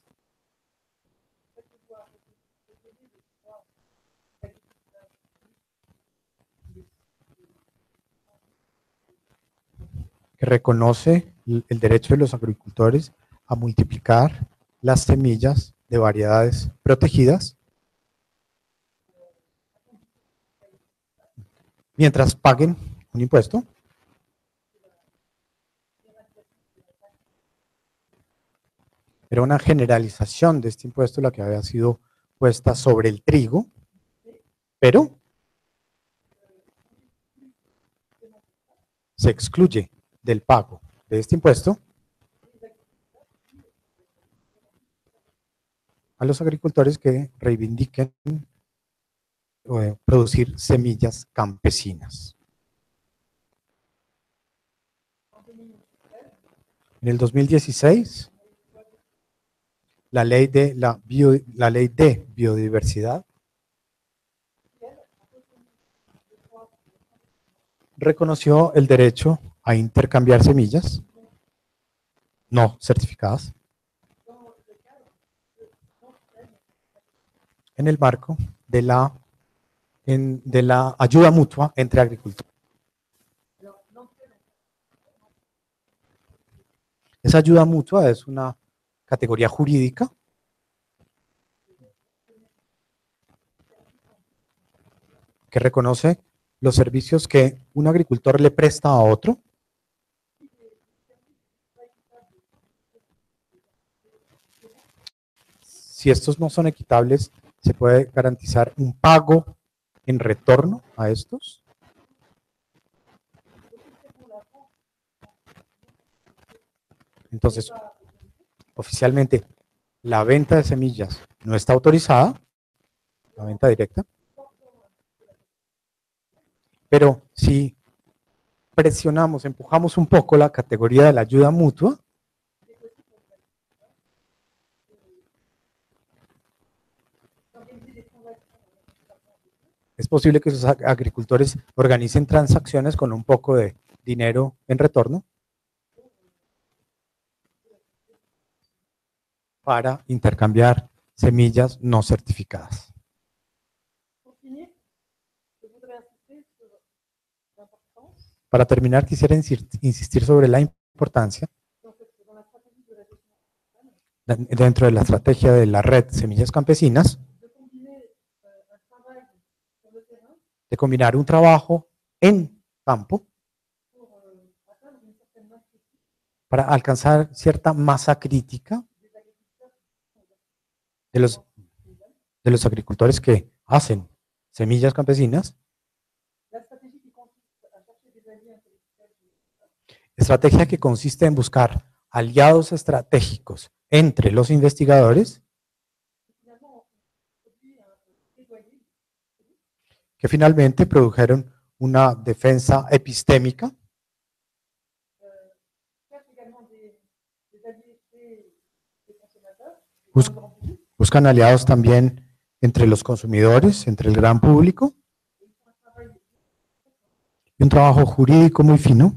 Que reconoce el derecho de los agricultores a multiplicar las semillas de variedades protegidas mientras paguen un impuesto. Era una generalización de este impuesto la que había sido puesta sobre el trigo, pero se excluye del pago de este impuesto a los agricultores que reivindiquen eh, producir semillas campesinas. En el dos mil dieciséis, la ley de, la bio, la ley de biodiversidad reconoció el derecho a intercambiar semillas no certificadas en el marco de la, en, de la ayuda mutua entre agricultores. Esa ayuda mutua es una categoría jurídica que reconoce los servicios que un agricultor le presta a otro si estos no son equitables, se puede garantizar un pago en retorno a estos. Entonces, oficialmente, la venta de semillas no está autorizada, la venta directa, pero si presionamos, empujamos un poco la categoría de la ayuda mutua, es posible que esos agricultores organicen transacciones con un poco de dinero en retorno para intercambiar semillas no certificadas. Para terminar, quisiera insistir sobre la importancia dentro de la estrategia de la red Semillas Campesinas de combinar un trabajo en campo para alcanzar cierta masa crítica de los, de los agricultores que hacen semillas campesinas. Estrategia que consiste en buscar aliados estratégicos entre los investigadores que finalmente produjeron una defensa epistémica. Bus buscan aliados también entre los consumidores, entre el gran público, y un trabajo jurídico muy fino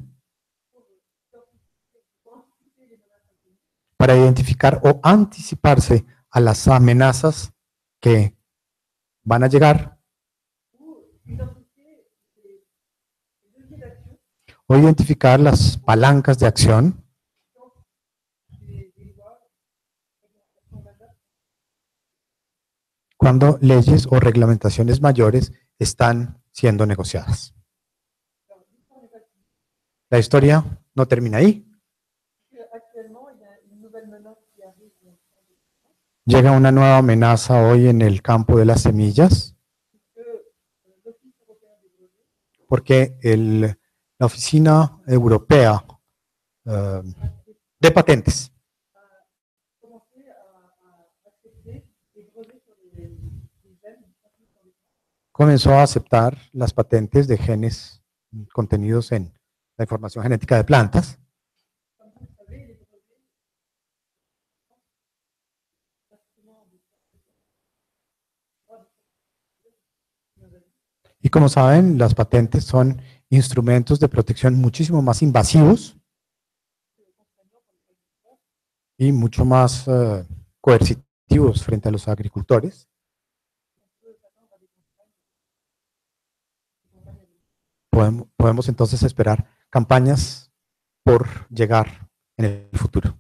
para identificar o anticiparse a las amenazas que van a llegar o identificar las palancas de acción cuando leyes o reglamentaciones mayores están siendo negociadas. La historia no termina ahí. Llega una nueva amenaza hoy en el campo de las semillas, porque el, la Oficina Europea uh, de Patentes comenzó a aceptar las patentes de genes contenidos en la información genética de plantas. Y como saben, las patentes son instrumentos de protección muchísimo más invasivos y mucho más uh, coercitivos frente a los agricultores. Podemos, podemos entonces esperar campañas por llegar en el futuro.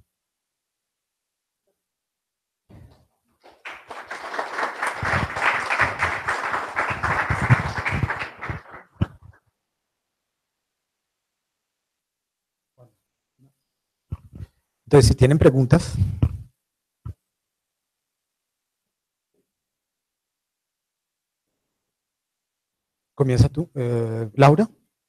Entonces, si tienen preguntas. Comienza tú, eh, Laura.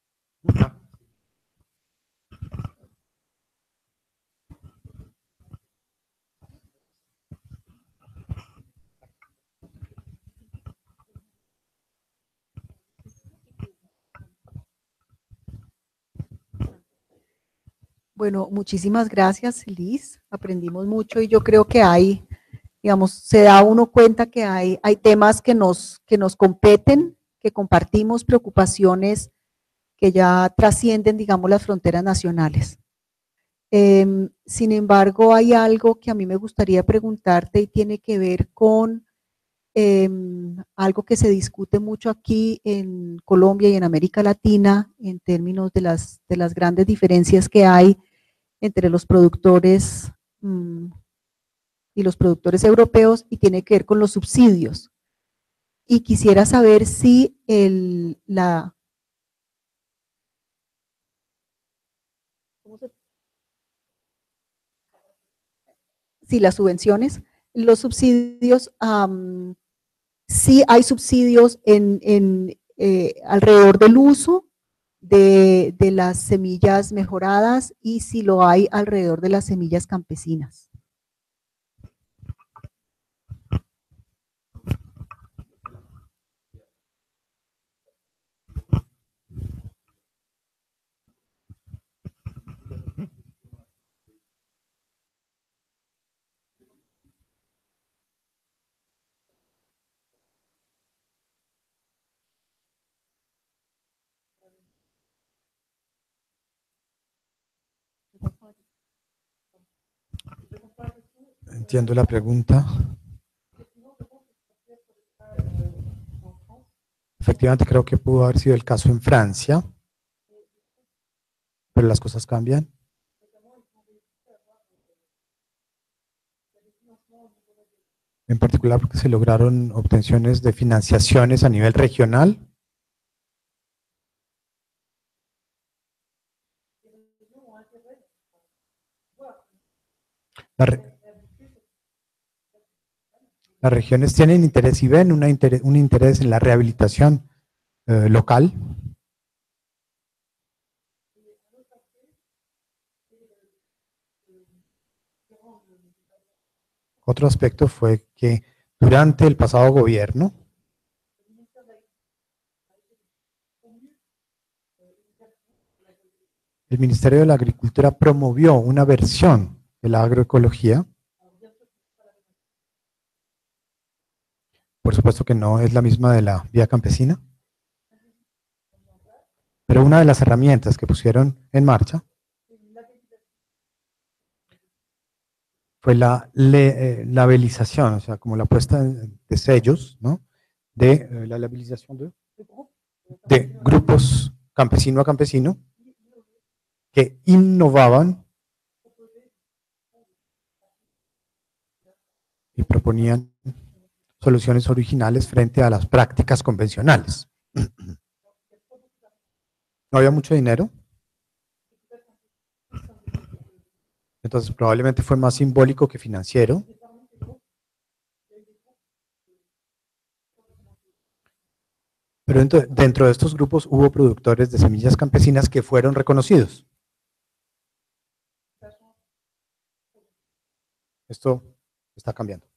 Bueno, muchísimas gracias, Liz. Aprendimos mucho y yo creo que hay, digamos, se da uno cuenta que hay, hay temas que nos, que nos competen, que compartimos, preocupaciones que ya trascienden, digamos, las fronteras nacionales. Eh, sin embargo, hay algo que a mí me gustaría preguntarte y tiene que ver con eh, algo que se discute mucho aquí en Colombia y en América Latina en términos de las, de las grandes diferencias que hay entre los productores mmm, y los productores europeos, y tiene que ver con los subsidios. Y quisiera saber si el, la... ¿cómo se Sí, las subvenciones, los subsidios, um, sí hay subsidios en, en, eh, alrededor del uso de, de las semillas mejoradas y si lo hay alrededor de las semillas campesinas. Entiendo la pregunta. Efectivamente, creo que pudo haber sido el caso en Francia. pero las cosas cambian. En particular porque se lograron obtenciones de financiaciones a nivel regional. La re- las regiones tienen interés y ven una interés, un interés en la rehabilitación eh, local. Otro aspecto fue que durante el pasado gobierno, el Ministerio de la Agricultura promovió una versión de la agroecología. Por supuesto que no es la misma de la vía campesina, pero una de las herramientas que pusieron en marcha fue la le, eh, labelización, o sea, como la puesta de sellos, ¿no? De eh, la labelización de, de grupos campesino a campesino que innovaban y proponían soluciones originales frente a las prácticas convencionales. No había mucho dinero, entonces probablemente fue más simbólico que financiero. Pero dentro, dentro de estos grupos hubo productores de semillas campesinas que fueron reconocidos. Esto está cambiando.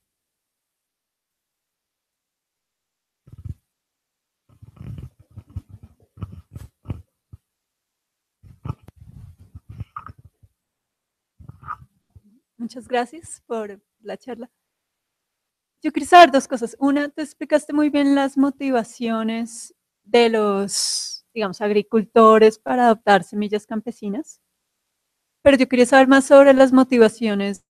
Muchas gracias por la charla. Yo quería saber dos cosas. Una, te explicaste muy bien las motivaciones de los, digamos, agricultores para adoptar semillas campesinas, pero yo quería saber más sobre las motivaciones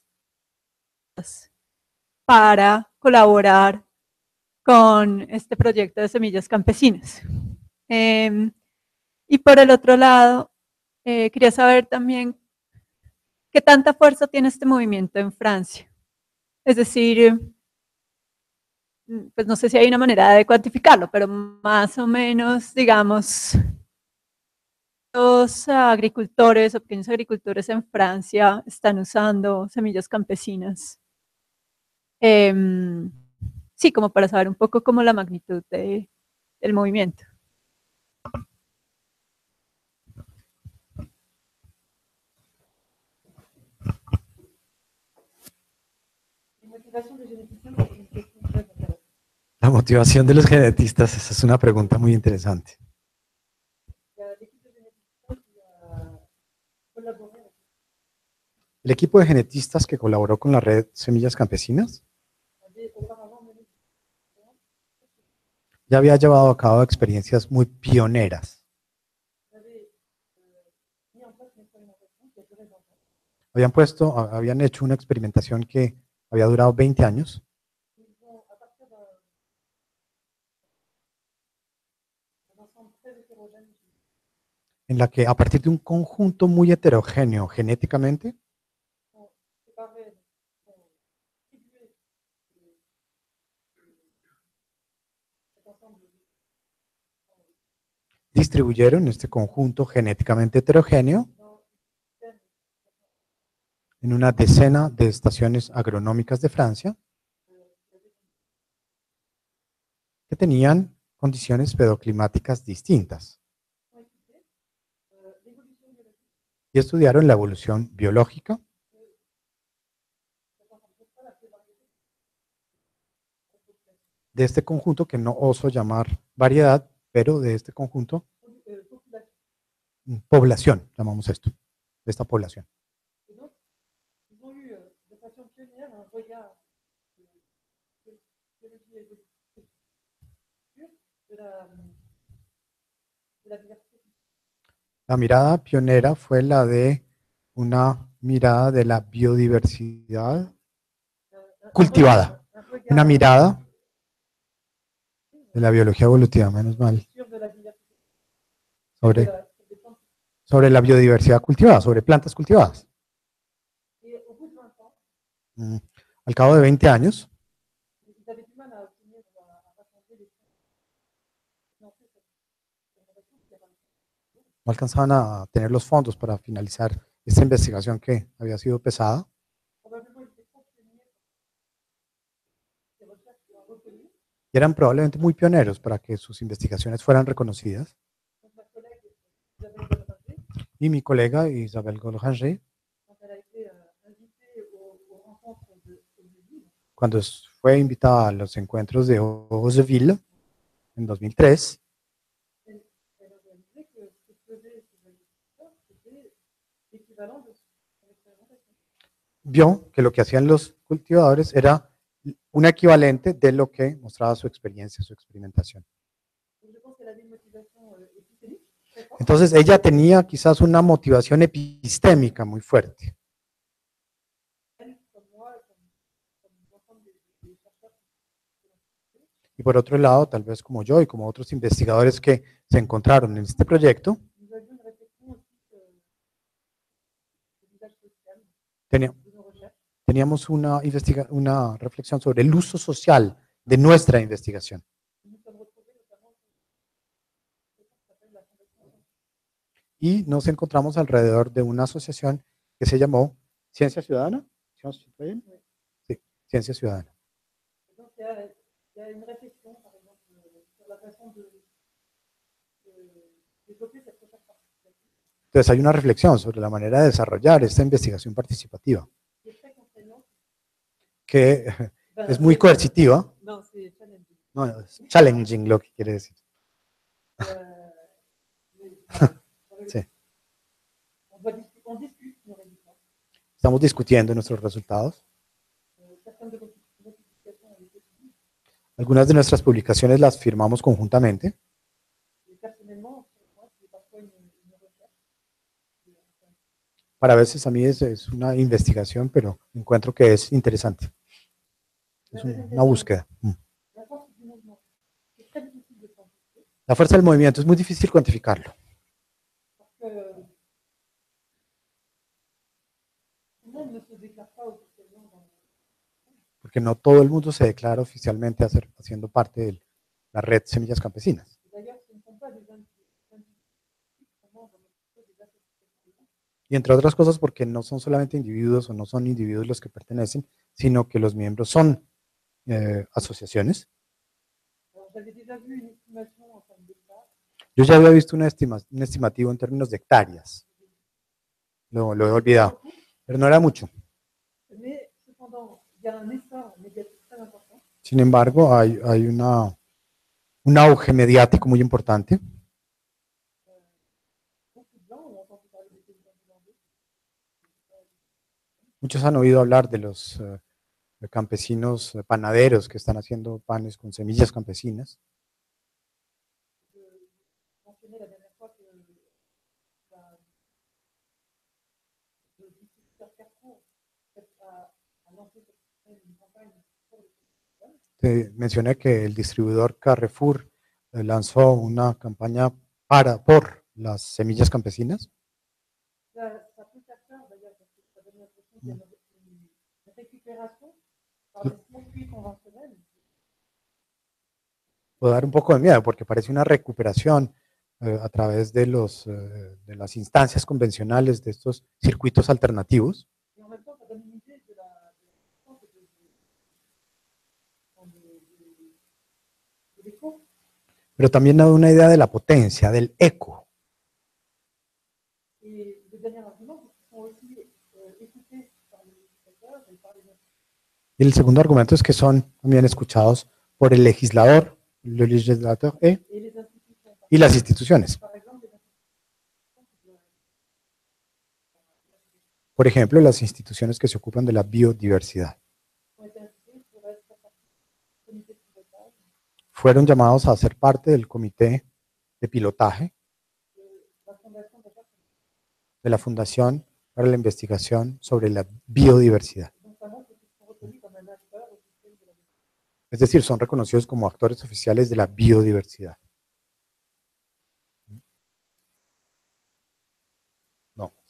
para colaborar con este proyecto de semillas campesinas. Eh, y por el otro lado, eh, quería saber también qué tanta fuerza tiene este movimiento en Francia. Es decir, pues no sé si hay una manera de cuantificarlo, pero más o menos, digamos, los agricultores o pequeños agricultores en Francia están usando semillas campesinas. Eh, sí, como para saber un poco como la magnitud de, del movimiento. La motivación de los genetistas, esa es una pregunta muy interesante. El equipo de genetistas que colaboró con la red Semillas Campesinas ya había llevado a cabo experiencias muy pioneras. Habían puesto, habían hecho una experimentación que había durado veinte años. En la que a partir de un conjunto muy heterogéneo genéticamente, distribuyeron este conjunto genéticamente heterogéneo en una decena de estaciones agronómicas de Francia que tenían condiciones pedoclimáticas distintas. Y estudiaron la evolución biológica de este conjunto que no oso llamar variedad, pero de este conjunto, población, llamamos esto, de esta población. La mirada pionera fue la de una mirada de la biodiversidad cultivada, una mirada de la biología evolutiva, menos mal, sobre sobre la biodiversidad cultivada, sobre plantas cultivadas. Mm, Al cabo de veinte años, no alcanzaban a tener los fondos para finalizar esta investigación que había sido pesada. Y eran probablemente muy pioneros para que sus investigaciones fueran reconocidas. Y mi colega Isabelle Golranger, cuando fue invitada a los encuentros de Hauteville en dos mil tres, vio que lo que hacían los cultivadores era un equivalente de lo que mostraba su experiencia, su experimentación. Entonces ella tenía quizás una motivación epistémica muy fuerte. Y por otro lado, tal vez como yo y como otros investigadores que se encontraron en este proyecto, teníamos una, investiga una reflexión sobre el uso social de nuestra investigación. Y nos encontramos alrededor de una asociación que se llamó Ciencia Ciudadana. Sí, Ciencia Ciudadana. Entonces hay una reflexión sobre la manera de desarrollar esta investigación participativa, que es muy coercitiva. No, es challenging lo que quiere decir. Sí. Estamos discutiendo nuestros resultados. Algunas de nuestras publicaciones las firmamos conjuntamente. Para veces a mí es, es una investigación, pero encuentro que es interesante. Es una búsqueda. La fuerza del movimiento es muy difícil cuantificarlo. Porque no todo el mundo se declara oficialmente hacer, haciendo parte de la red Semillas Campesinas. Y entre otras cosas porque no son solamente individuos o no son individuos los que pertenecen, sino que los miembros son eh, asociaciones. Yo ya había visto una estima, un estimativo en términos de hectáreas. Lo, lo he olvidado, pero no era mucho. Sin embargo, hay, hay una, un auge mediático muy importante. Muchos han oído hablar de los uh, de campesinos uh, panaderos que están haciendo panes con semillas campesinas. Te mencioné que el distribuidor Carrefour eh, lanzó una campaña para, por las semillas campesinas. Puede dar un poco de miedo porque parece una recuperación eh, a través de, los, eh, de las instancias convencionales de estos circuitos alternativos. Pero también da una idea de la potencia, del eco. Y el segundo argumento es que son también escuchados por el legislador, el legislator e, y las instituciones. Por ejemplo, las instituciones que se ocupan de la biodiversidad. Fueron llamados a ser parte del comité de pilotaje de la Fundación para la Investigación sobre la Biodiversidad. Es decir, son reconocidos como actores oficiales de la biodiversidad.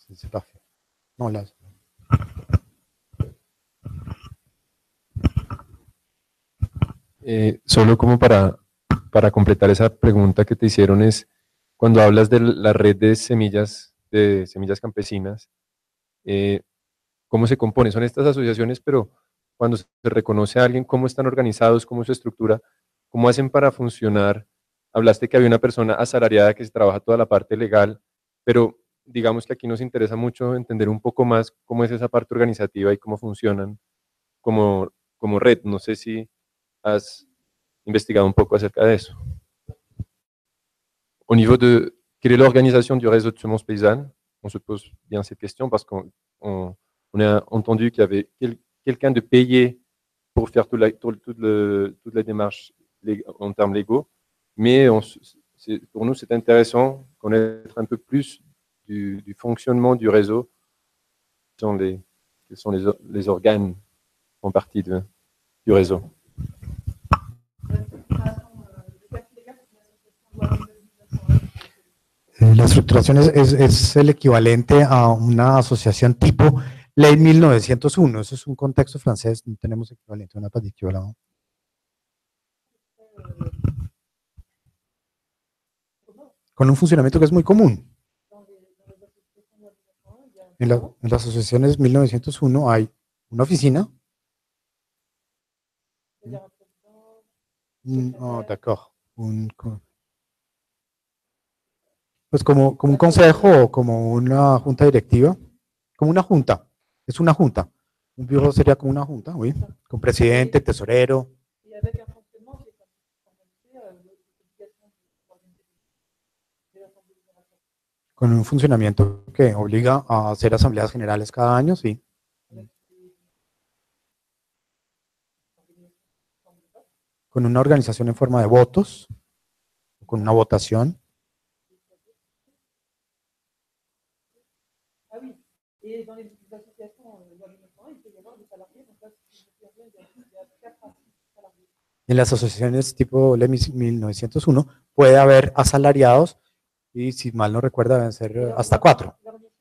c'est parfait. Non, là. Eh, solo como para, para completar esa pregunta que te hicieron es, cuando hablas de la red de semillas, de semillas campesinas, eh, ¿cómo se compone? Son estas asociaciones, pero cuando se reconoce a alguien, ¿cómo están organizados? ¿Cómo es su estructura? ¿Cómo hacen para funcionar? Hablaste que había una persona asalariada que se trabaja toda la parte legal, pero digamos que aquí nos interesa mucho entender un poco más cómo es esa parte organizativa y cómo funcionan como, como red. No sé si has investigado un poco acerca de eso. Au niveau de quelle est l'organisation du réseau de semences paysannes, on se pose bien cette question parce qu'on on, on a entendu qu'il y avait quel, quelqu'un de payé pour faire tout la, tout, tout le, toute la démarche en termes légaux, mais on, pour nous c'est intéressant de connaître un peu plus du, du fonctionnement du réseau, quels sont les, quels sont les, les organes qui font partie de, du réseau. La estructuración es, es, es el equivalente a una asociación tipo Ley mil novecientos uno, eso es un contexto francés, no tenemos equivalente a una particular. Con un funcionamiento que es muy común. En, la, en las asociaciones mil novecientos uno hay una oficina. No, d'accord. Un, pues como, como un consejo o como una junta directiva, como una junta, es una junta. Un bureau sería como una junta, ¿sí? Con presidente, tesorero. Con un funcionamiento que obliga a hacer asambleas generales cada año, sí. Con una organización en forma de votos, con una votación. En las asociaciones tipo Ley mil novecientos uno puede haber asalariados y, si mal no recuerda, deben ser hasta cuatro.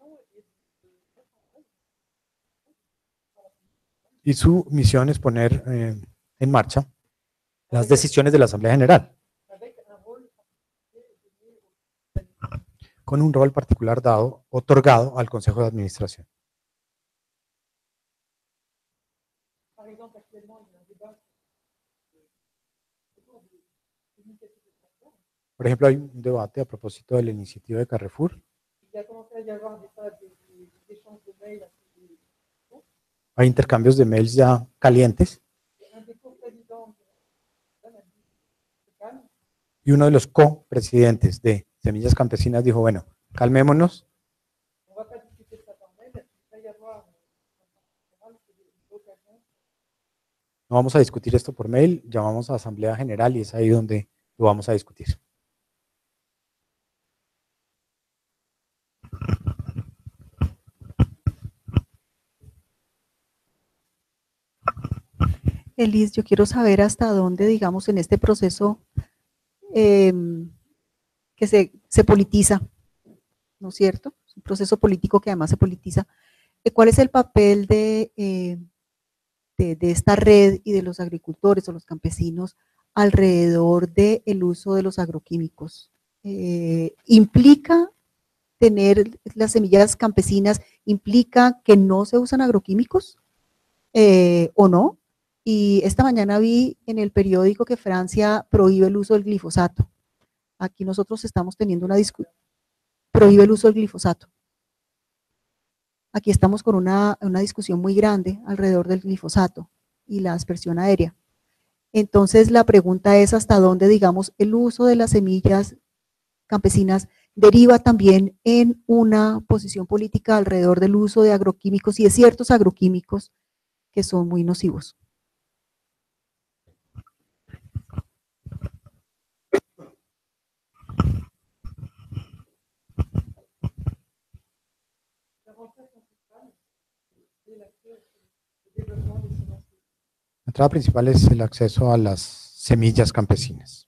Y su misión es poner eh, en marcha las decisiones de la Asamblea General, con un rol particular dado, otorgado al Consejo de Administración. Por ejemplo, hay un debate a propósito de la iniciativa de Carrefour. Hay intercambios de mails ya calientes. Y uno de los copresidentes de Semillas Campesinas dijo, bueno, calmémonos. No vamos a discutir esto por mail, llamamos a Asamblea General y es ahí donde lo vamos a discutir. Elis, yo quiero saber hasta dónde, digamos, en este proceso eh, que se, se politiza, ¿no es cierto? Es un proceso político que además se politiza. ¿Cuál es el papel de, eh, de, de esta red y de los agricultores o los campesinos alrededor del uso de los agroquímicos? Eh, ¿Implica tener las semillas campesinas, implica que no se usan agroquímicos eh, o no? Y esta mañana vi en el periódico que Francia prohíbe el uso del glifosato. Aquí nosotros estamos teniendo una discusión, prohíbe el uso del glifosato. Aquí estamos con una, una discusión muy grande alrededor del glifosato y la aspersión aérea. Entonces la pregunta es hasta dónde, digamos, el uso de las semillas campesinas deriva también en una posición política alrededor del uso de agroquímicos y de ciertos agroquímicos que son muy nocivos. La entrada principal es el acceso a las semillas campesinas.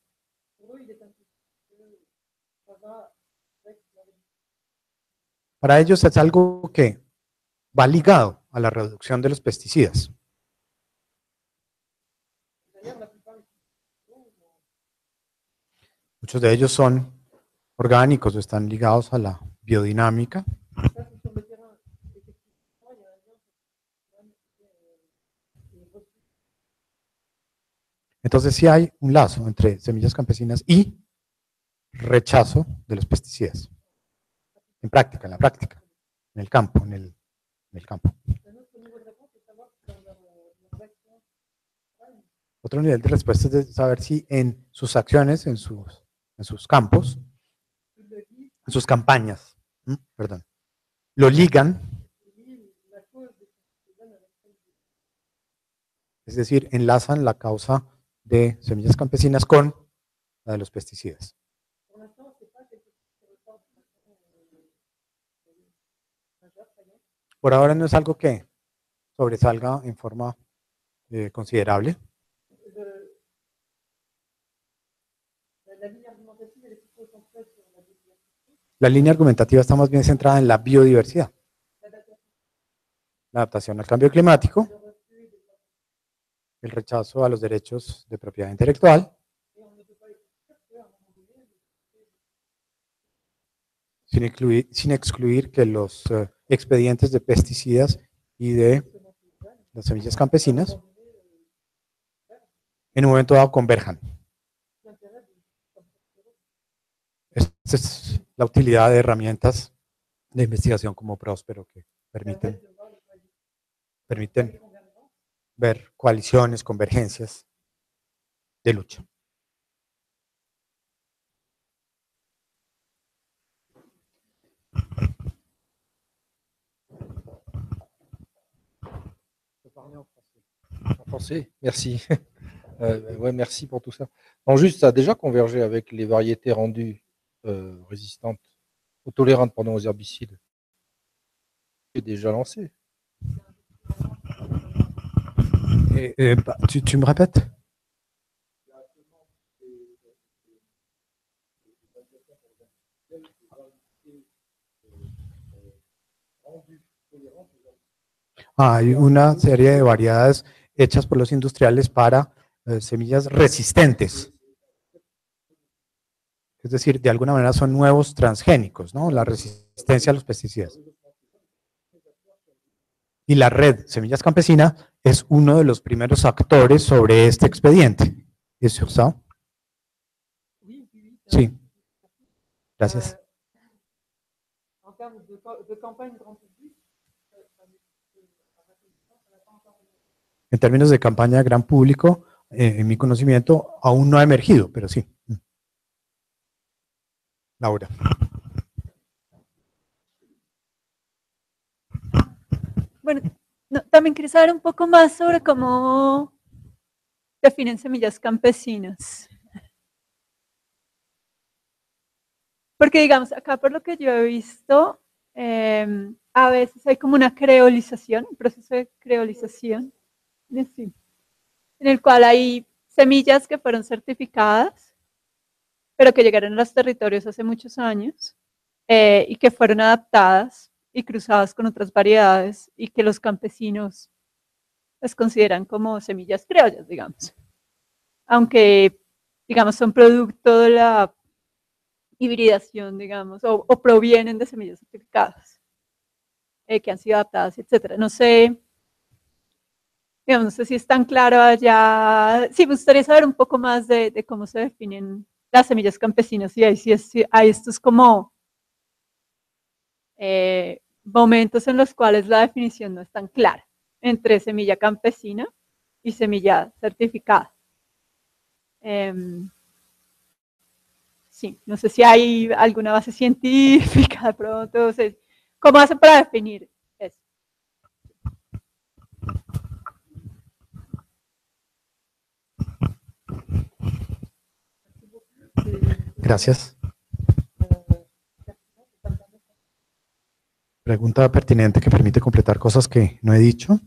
Para ellos es algo que va ligado a la reducción de los pesticidas. Muchos de ellos son orgánicos o están ligados a la biodinámica. Entonces sí hay un lazo entre semillas campesinas y rechazo de los pesticidas. En práctica, en la práctica, en el campo, en el, en el campo. Otro nivel de respuesta es de saber si en sus acciones, en sus, en sus campos, en sus campañas, ¿m? perdón, lo ligan, es decir, enlazan la causa de semillas campesinas con la de los pesticidas. Por ahora no es algo que sobresalga en forma eh, considerable. La línea argumentativa está más bien centrada en la biodiversidad, la adaptación al cambio climático, el rechazo a los derechos de propiedad intelectual, sin excluir, sin excluir que los uh, expedientes de pesticidas y de las semillas campesinas en un momento dado converjan. Esta es la utilidad de herramientas de investigación como Próspero que permiten, permiten ver coaliciones, convergencias de lucha. Français, merci. Euh, ouais, merci pour tout ça. Non, juste, ça a déjà convergé avec les variétés rendues euh, résistantes, ou tolérantes pardon, aux herbicides. C'est déjà lancé. Et, et, bah, tu, tu me répètes? Ah, hay una serie de variedades hechas por los industriales para eh, semillas resistentes. Es decir, de alguna manera son nuevos transgénicos, ¿no? La resistencia a los pesticidas. Y la red Semillas Campesinas es uno de los primeros actores sobre este expediente. ¿Es eso? Sí. Gracias. En términos de campaña de gran público, eh, en mi conocimiento, aún no ha emergido, pero sí. Laura. Bueno, no, también quería saber un poco más sobre cómo definen semillas campesinas. Porque, digamos, acá por lo que yo he visto, eh, a veces hay como una creolización, un proceso de creolización, sí, en el cual hay semillas que fueron certificadas, pero que llegaron a los territorios hace muchos años eh, y que fueron adaptadas y cruzadas con otras variedades y que los campesinos las consideran como semillas criollas, digamos. Aunque, digamos, son producto de la hibridación, digamos, o, o provienen de semillas certificadas eh, que han sido adaptadas, etcétera. No sé, digamos, no sé si es tan claro allá. Sí, me gustaría saber un poco más de, de cómo se definen las semillas campesinas y ahí sí es, hay estos como eh, momentos en los cuales la definición no es tan clara entre semilla campesina y semilla certificada. Eh, sí, no sé si hay alguna base científica de pronto, o sea, ¿cómo hacen para definir eso? Gracias. Pregunta pertinente que permite completar cosas que no he dicho.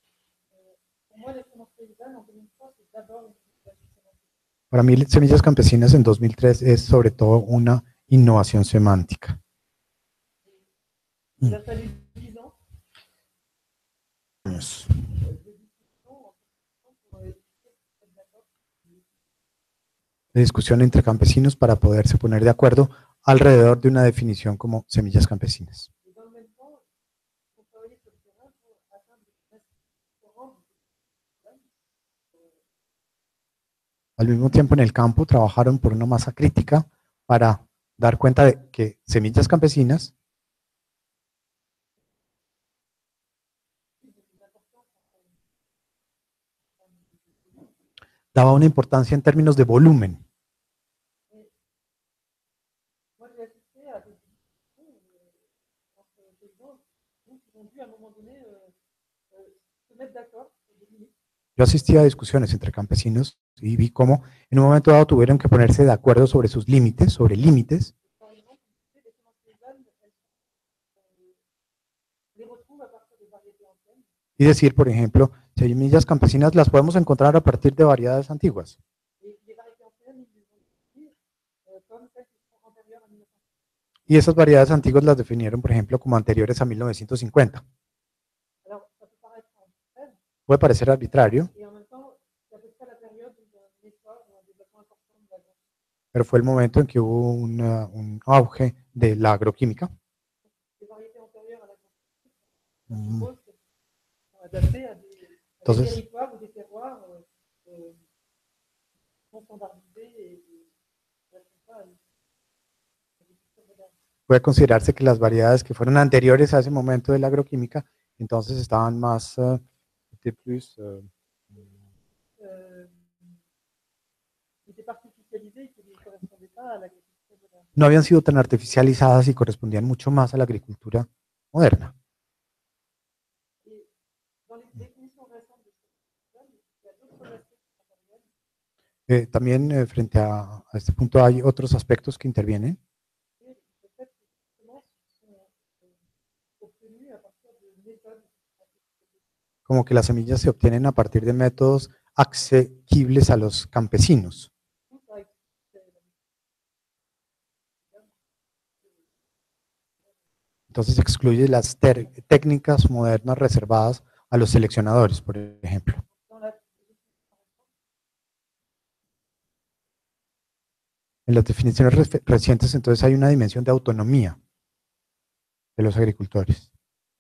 Para mí, Semillas Campesinas en dos mil tres es sobre todo una innovación semántica. Il a fallu dix ans. Años. De discusión entre campesinos para poderse poner de acuerdo alrededor de una definición como semillas campesinas. Al mismo tiempo, en el campo trabajaron por una masa crítica para dar cuenta de que semillas campesinas daba una importancia en términos de volumen. Yo asistí a discusiones entre campesinos y vi cómo en un momento dado tuvieron que ponerse de acuerdo sobre sus límites, sobre límites. Y decir, por ejemplo, semillas campesinas las podemos encontrar a partir de variedades antiguas. Y esas variedades antiguas las definieron, por ejemplo, como anteriores a mil novecientos cincuenta. Puede parecer arbitrario, pero fue el momento en que hubo una, un auge de la agroquímica. Mm. Entonces, puede considerarse que las variedades que fueron anteriores a ese momento de la agroquímica, entonces estaban más, uh, plus, uh, no habían sido tan artificializadas y correspondían mucho más a la agricultura moderna. Eh, también eh, frente a, a este punto hay otros aspectos que intervienen. Como que las semillas se obtienen a partir de métodos asequibles a los campesinos. Entonces excluye las técnicas modernas reservadas a los seleccionadores, por ejemplo. En las definiciones re recientes, entonces, hay una dimensión de autonomía de los agricultores.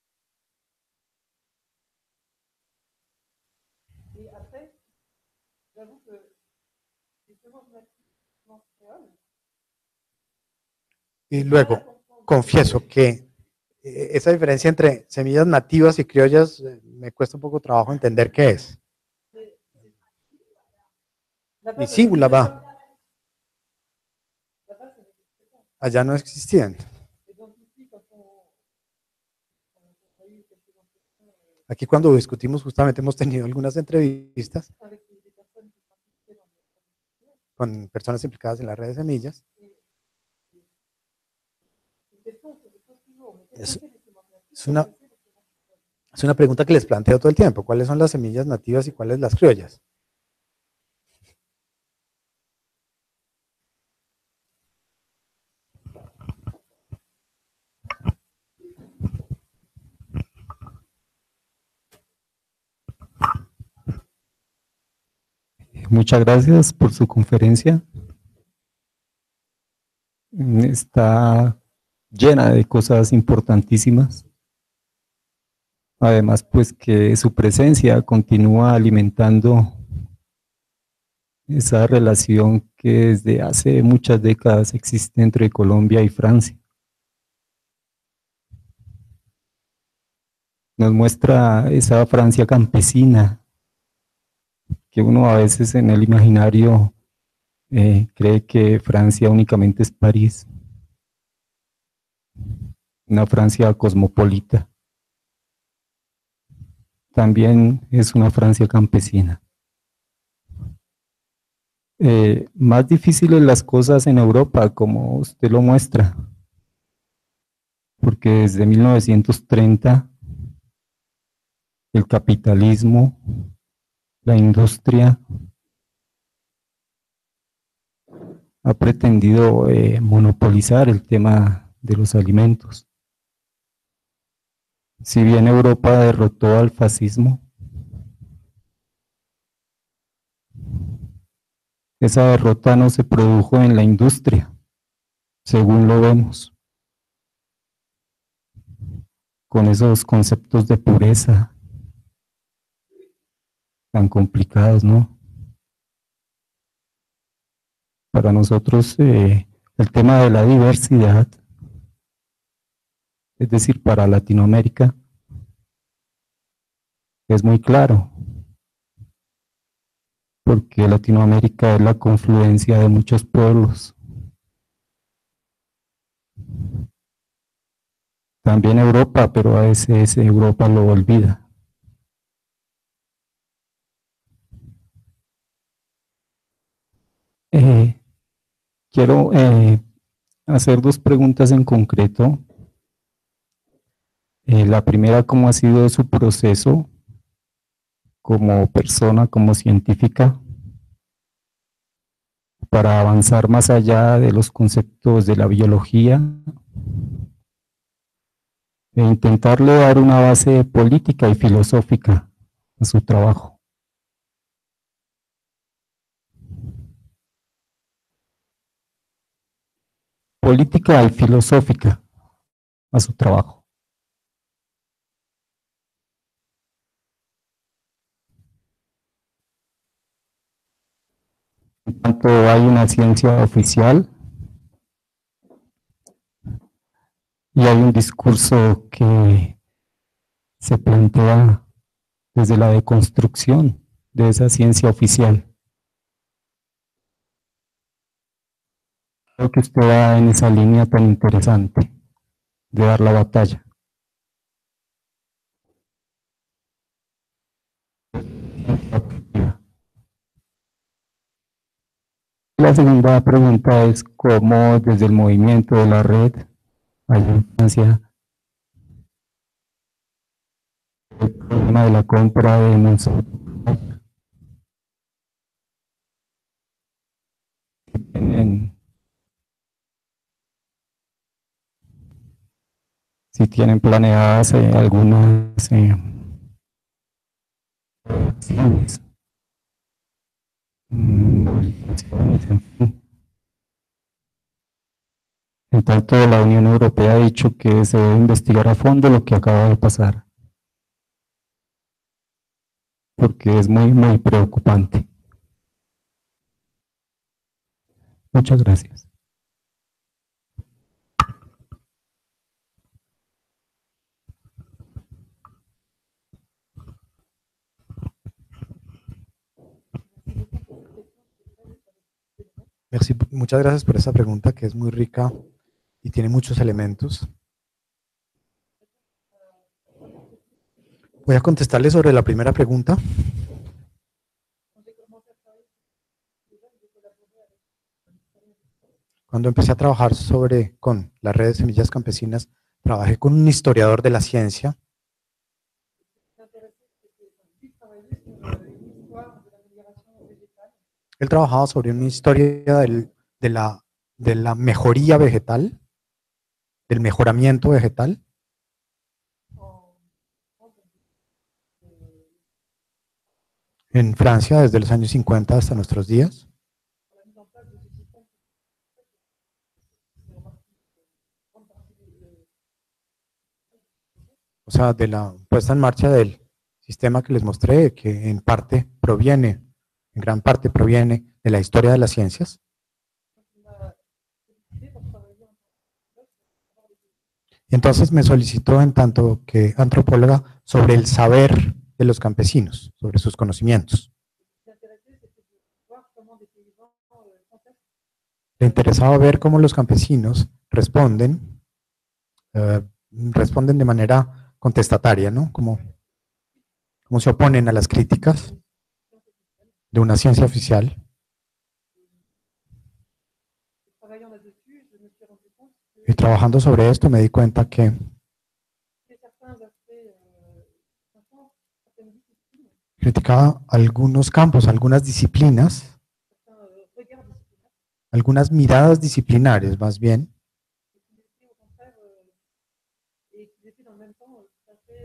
Y luego, confieso que esa diferencia entre semillas nativas y criollas me cuesta un poco trabajo entender qué es. Y sí, la va. Allá no existían. Aquí cuando discutimos justamente hemos tenido algunas entrevistas con personas implicadas en la red de semillas. Es, es, una, es una pregunta que les planteo todo el tiempo. ¿Cuáles son las semillas nativas y cuáles las criollas? Muchas gracias por su conferencia. Está llena de cosas importantísimas. Además, pues que su presencia continúa alimentando esa relación que desde hace muchas décadas existe entre Colombia y Francia. Nos muestra esa Francia campesina, que uno a veces en el imaginario eh, cree que Francia únicamente es París. Una Francia cosmopolita. También es una Francia campesina. Eh, más difíciles las cosas en Europa, como usted lo muestra, porque desde mil novecientos treinta el capitalismo, la industria ha pretendido eh, monopolizar el tema de los alimentos. si bien Europa derrotó al fascismo, esa derrota no se produjo en la industria, según lo vemos, con esos conceptos de pureza tan complicados, ¿no? Para nosotros, eh, el tema de la diversidad, es decir, para Latinoamérica, es muy claro, porque Latinoamérica es la confluencia de muchos pueblos. También Europa, pero a veces Europa lo olvida. Eh, quiero eh, hacer dos preguntas en concreto. Eh, la primera, ¿cómo ha sido su proceso como persona, como científica, para avanzar más allá de los conceptos de la biología e intentarle dar una base política y filosófica a su trabajo? Política y filosófica a su trabajo. En tanto hay una ciencia oficial y hay un discurso que se plantea desde la deconstrucción de esa ciencia oficial. Creo que usted va en esa línea tan interesante de dar la batalla. La segunda pregunta es cómo desde el movimiento de la red hay instancia el problema de la compra de nosotros. Tienen, si tienen planeadas eh, algunas eh, acciones, mm, movilizaciones, en fin. En tanto, la Unión Europea ha dicho que se debe investigar a fondo lo que acaba de pasar, porque es muy, muy preocupante. Muchas gracias. Merci, muchas gracias por esa pregunta que es muy rica y tiene muchos elementos. Voy a contestarle sobre la primera pregunta. Cuando empecé a trabajar sobre, con la red de semillas campesinas, trabajé con un historiador de la ciencia. Él trabajaba sobre una historia del, de, la, de la mejoría vegetal, del mejoramiento vegetal. En Francia, desde los años cincuenta hasta nuestros días. O sea, de la puesta en marcha del sistema que les mostré, que en parte proviene, en gran parte proviene de la historia de las ciencias. Entonces me solicitó, en tanto que antropóloga, sobre el saber de los campesinos, sobre sus conocimientos. Le interesaba ver cómo los campesinos responden, uh, responden de manera contestataria, ¿no? Cómo, cómo se oponen a las críticas de una ciencia oficial. Y trabajando sobre esto me di cuenta que criticaba algunos campos, algunas disciplinas, algunas miradas disciplinares más bien,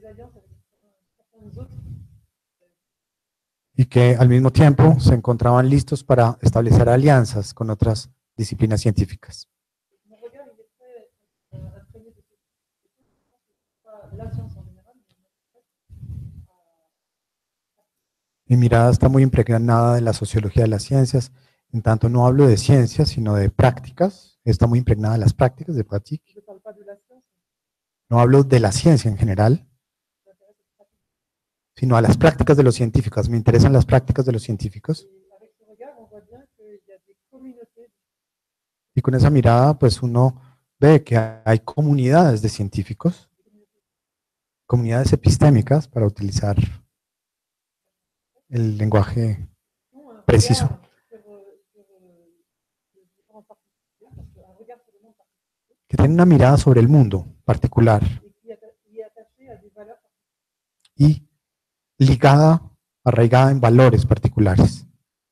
y que al mismo tiempo se encontraban listos para establecer alianzas con otras disciplinas científicas. Mi mirada está muy impregnada de la sociología de las ciencias, en tanto no hablo de ciencias, sino de prácticas, está muy impregnada de las prácticas, de pratique. No hablo de la ciencia en general, sino a las prácticas de los científicos. Me interesan las prácticas de los científicos. Y con esa mirada, pues uno ve que hay comunidades de científicos, comunidades epistémicas, para utilizar el lenguaje preciso, que tienen una mirada sobre el mundo particular y ligada, arraigada en valores particulares.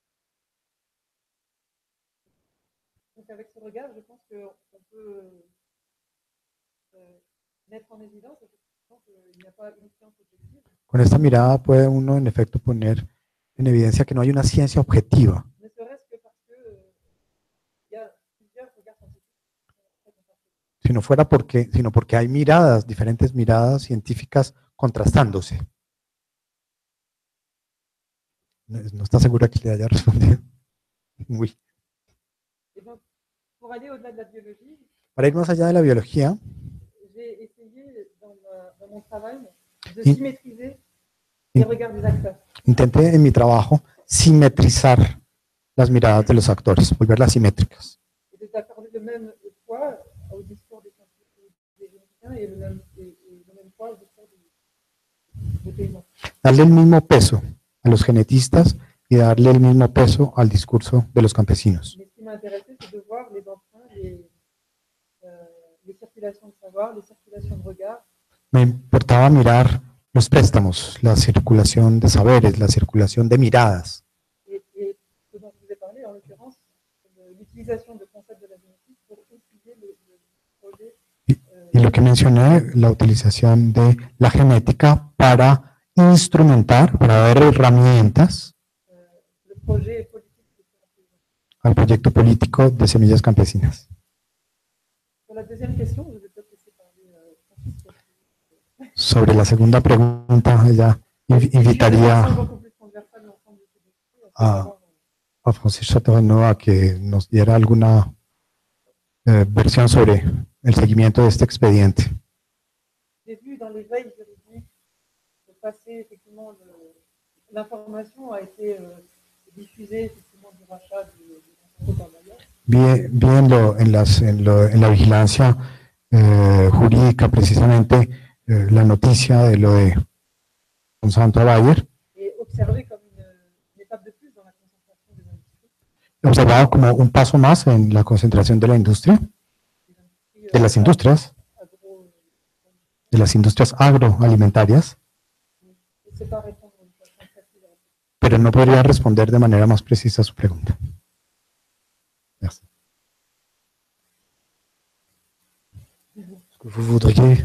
Con esta mirada puede uno en efecto poner en evidencia que no hay una ciencia objetiva. Si no fuera porque, sino porque hay miradas, diferentes miradas científicas contrastándose. No, no está segura que le haya respondido. Uy. Para ir más allá de la biología, intenté en mi trabajo simetrizar las miradas de los actores, volverlas simétricas. Darle el mismo peso a los genetistas y darle el mismo peso al discurso de los campesinos. Me importaba mirar los préstamos, la circulación de saberes, la circulación de miradas. Y, y lo que mencioné, la utilización de la genética para instrumentar, para dar herramientas al proyecto político de Semillas Campesinas. Sobre la segunda pregunta, ella invitaría a, a Francis Chateauneuf a que nos diera alguna eh, versión sobre el seguimiento de este expediente. Vi, vi en, lo, en, las, en, lo, en la vigilancia eh, jurídica precisamente eh, la noticia de lo de Monsanto a Bayer. Observado como un paso más en la concentración de la industria, de las industrias, de las industrias agroalimentarias, pero no podría responder de manera más precisa a su pregunta. Merci. Est-ce que vous voudriez...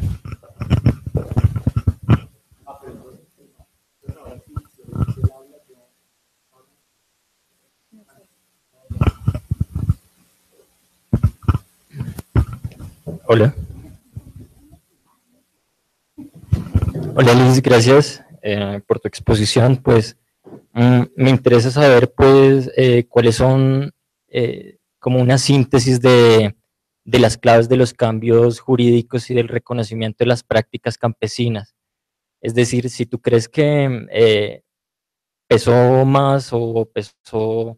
Hola. Hola Liz, gracias eh, por tu exposición. Pues mm, me interesa saber pues eh, cuáles son eh, como una síntesis de, de las claves de los cambios jurídicos y del reconocimiento de las prácticas campesinas. Es decir, si tú crees que eh, pesó más o pesó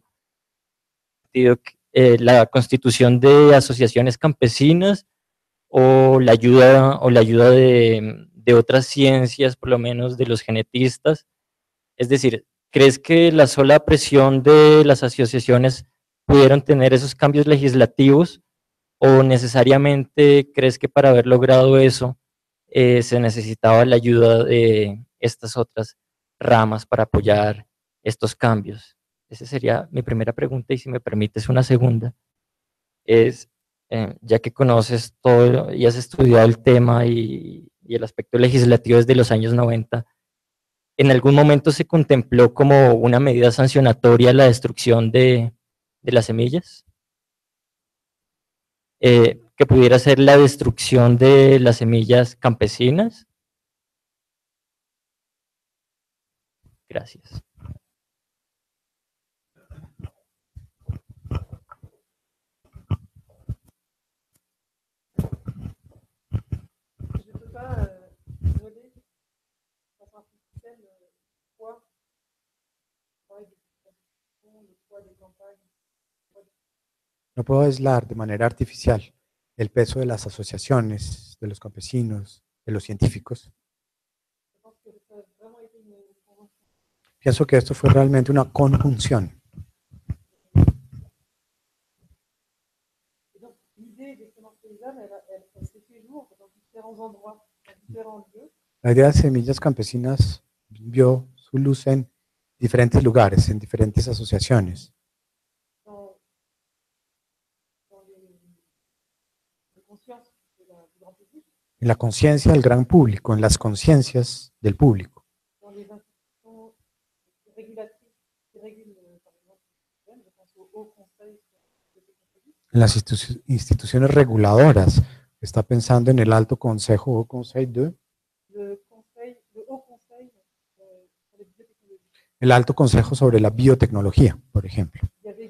eh, la constitución de asociaciones campesinas o la ayuda, o la ayuda de, de otras ciencias, por lo menos de los genetistas. Es decir, ¿crees que la sola presión de las asociaciones pudieron tener esos cambios legislativos o necesariamente crees que para haber logrado eso eh, se necesitaba la ayuda de estas otras ramas para apoyar estos cambios? Esa sería mi primera pregunta, y si me permites una segunda, es, eh, ya que conoces todo y has estudiado el tema y y el aspecto legislativo desde los años noventa, ¿en algún momento se contempló como una medida sancionatoria la destrucción de, de las semillas? Eh, que pudiera ser la destrucción de las semillas campesinas. Gracias. No puedo aislar de manera artificial el peso de las asociaciones, de los campesinos, de los científicos. Pienso que esto fue realmente una conjunción. La idea de semillas campesinas vio su luz en diferentes lugares, en diferentes asociaciones. En la conciencia del gran público, en las conciencias del público. En las institu- instituciones reguladoras, está pensando en el Alto Consejo o Conseil de... El Alto Consejo sobre la Biotecnología, por ejemplo.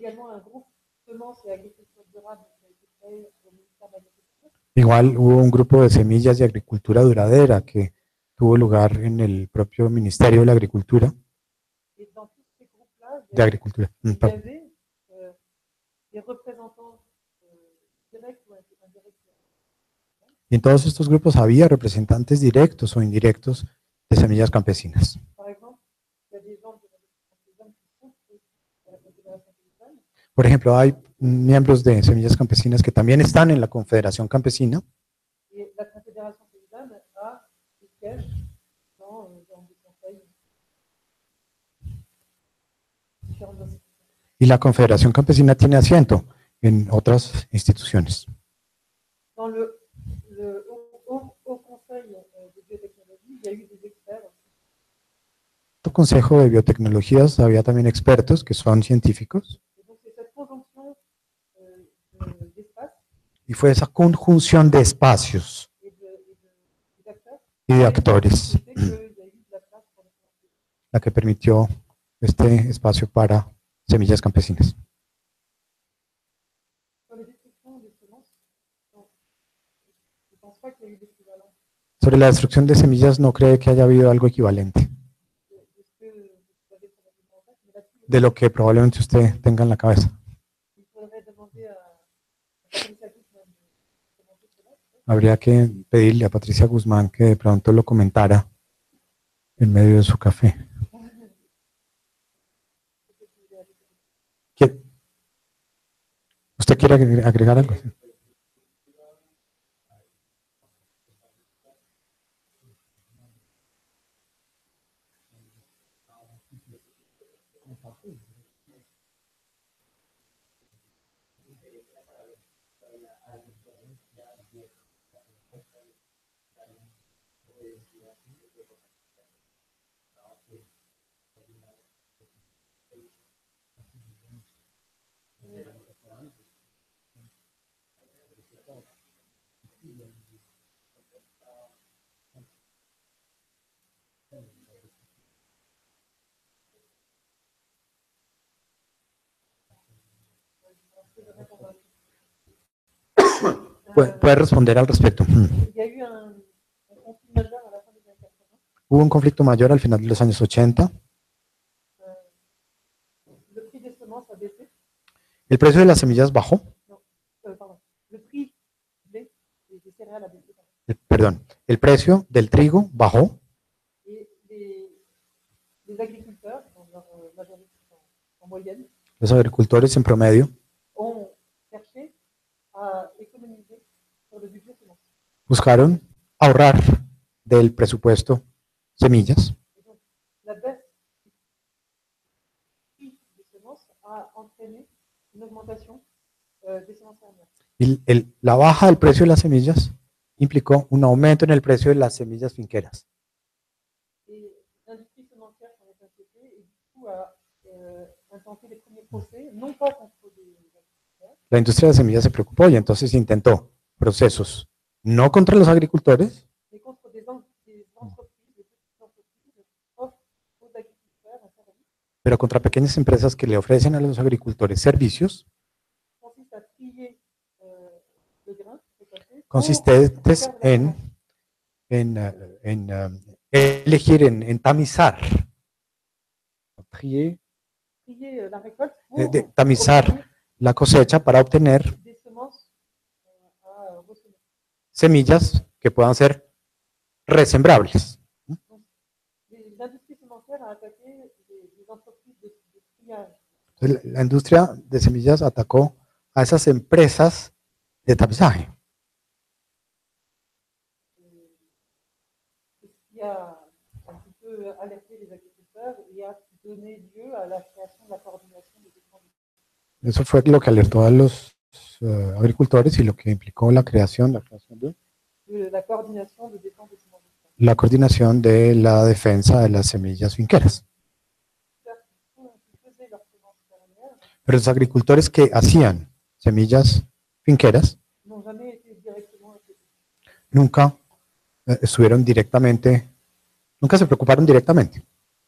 Igual hubo un grupo de semillas de agricultura duradera que tuvo lugar en el propio Ministerio de la Agricultura. De Agricultura. Mm, perdón. Y en todos estos grupos había representantes directos o indirectos de semillas campesinas. Por ejemplo, hay miembros de semillas campesinas que también están en la Confederación Campesina. Y la Confederación Campesina tiene asiento en otras instituciones. En el Consejo de Biotecnologías había también expertos que son científicos. Y fue esa conjunción de espacios y de actores la que permitió este espacio para semillas campesinas. Sobre la destrucción de semillas, no cree que haya habido algo equivalente de lo que probablemente usted tenga en la cabeza. Habría que pedirle a Patricia Guzmán que de pronto lo comentara en medio de su café. ¿Qué? ¿Usted quiere agregar algo? Puede responder al respecto. Hubo un conflicto mayor al final de los años ochenta. El precio de las semillas bajó. El, perdón, el precio del trigo bajó. Los agricultores en promedio buscaron ahorrar del presupuesto semillas. Y el, la baja del precio de las semillas implicó un aumento en el precio de las semillas finqueras. La industria de semillas se preocupó y entonces intentó procesos no contra los agricultores, pero contra pequeñas empresas que le ofrecen a los agricultores servicios consistentes en, en, en, en elegir, en, en tamizar, trier, de, de, tamizar la cosecha para obtener semillas que puedan ser resembrables. Entonces, la industria de semillas atacó a esas empresas de tamizaje. Eso fue lo que alertó a los uh, agricultores y lo que implicó la creación, la creación de la coordinación de, la coordinación de la defensa de las semillas finqueras. Pero los agricultores que hacían semillas finqueras nunca eh, estuvieron directamente, nunca se preocuparon directamente.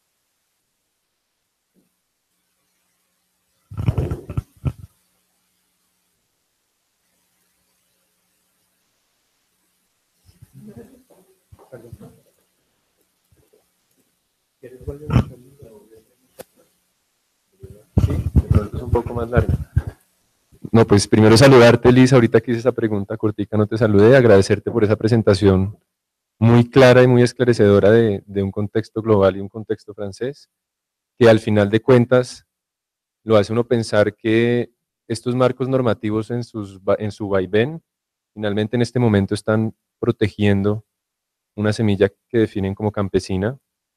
Sí, de pronto es un poco más largo. No, pues primero saludarte, Lisa, ahorita que hice esa pregunta cortica no te saludé, agradecerte por esa presentación muy clara y muy esclarecedora de, de un contexto global y un contexto francés, que al final de cuentas lo hace uno pensar que estos marcos normativos en, sus, en su vaivén, finalmente en este momento están protegiendo una semilla que definen como campesina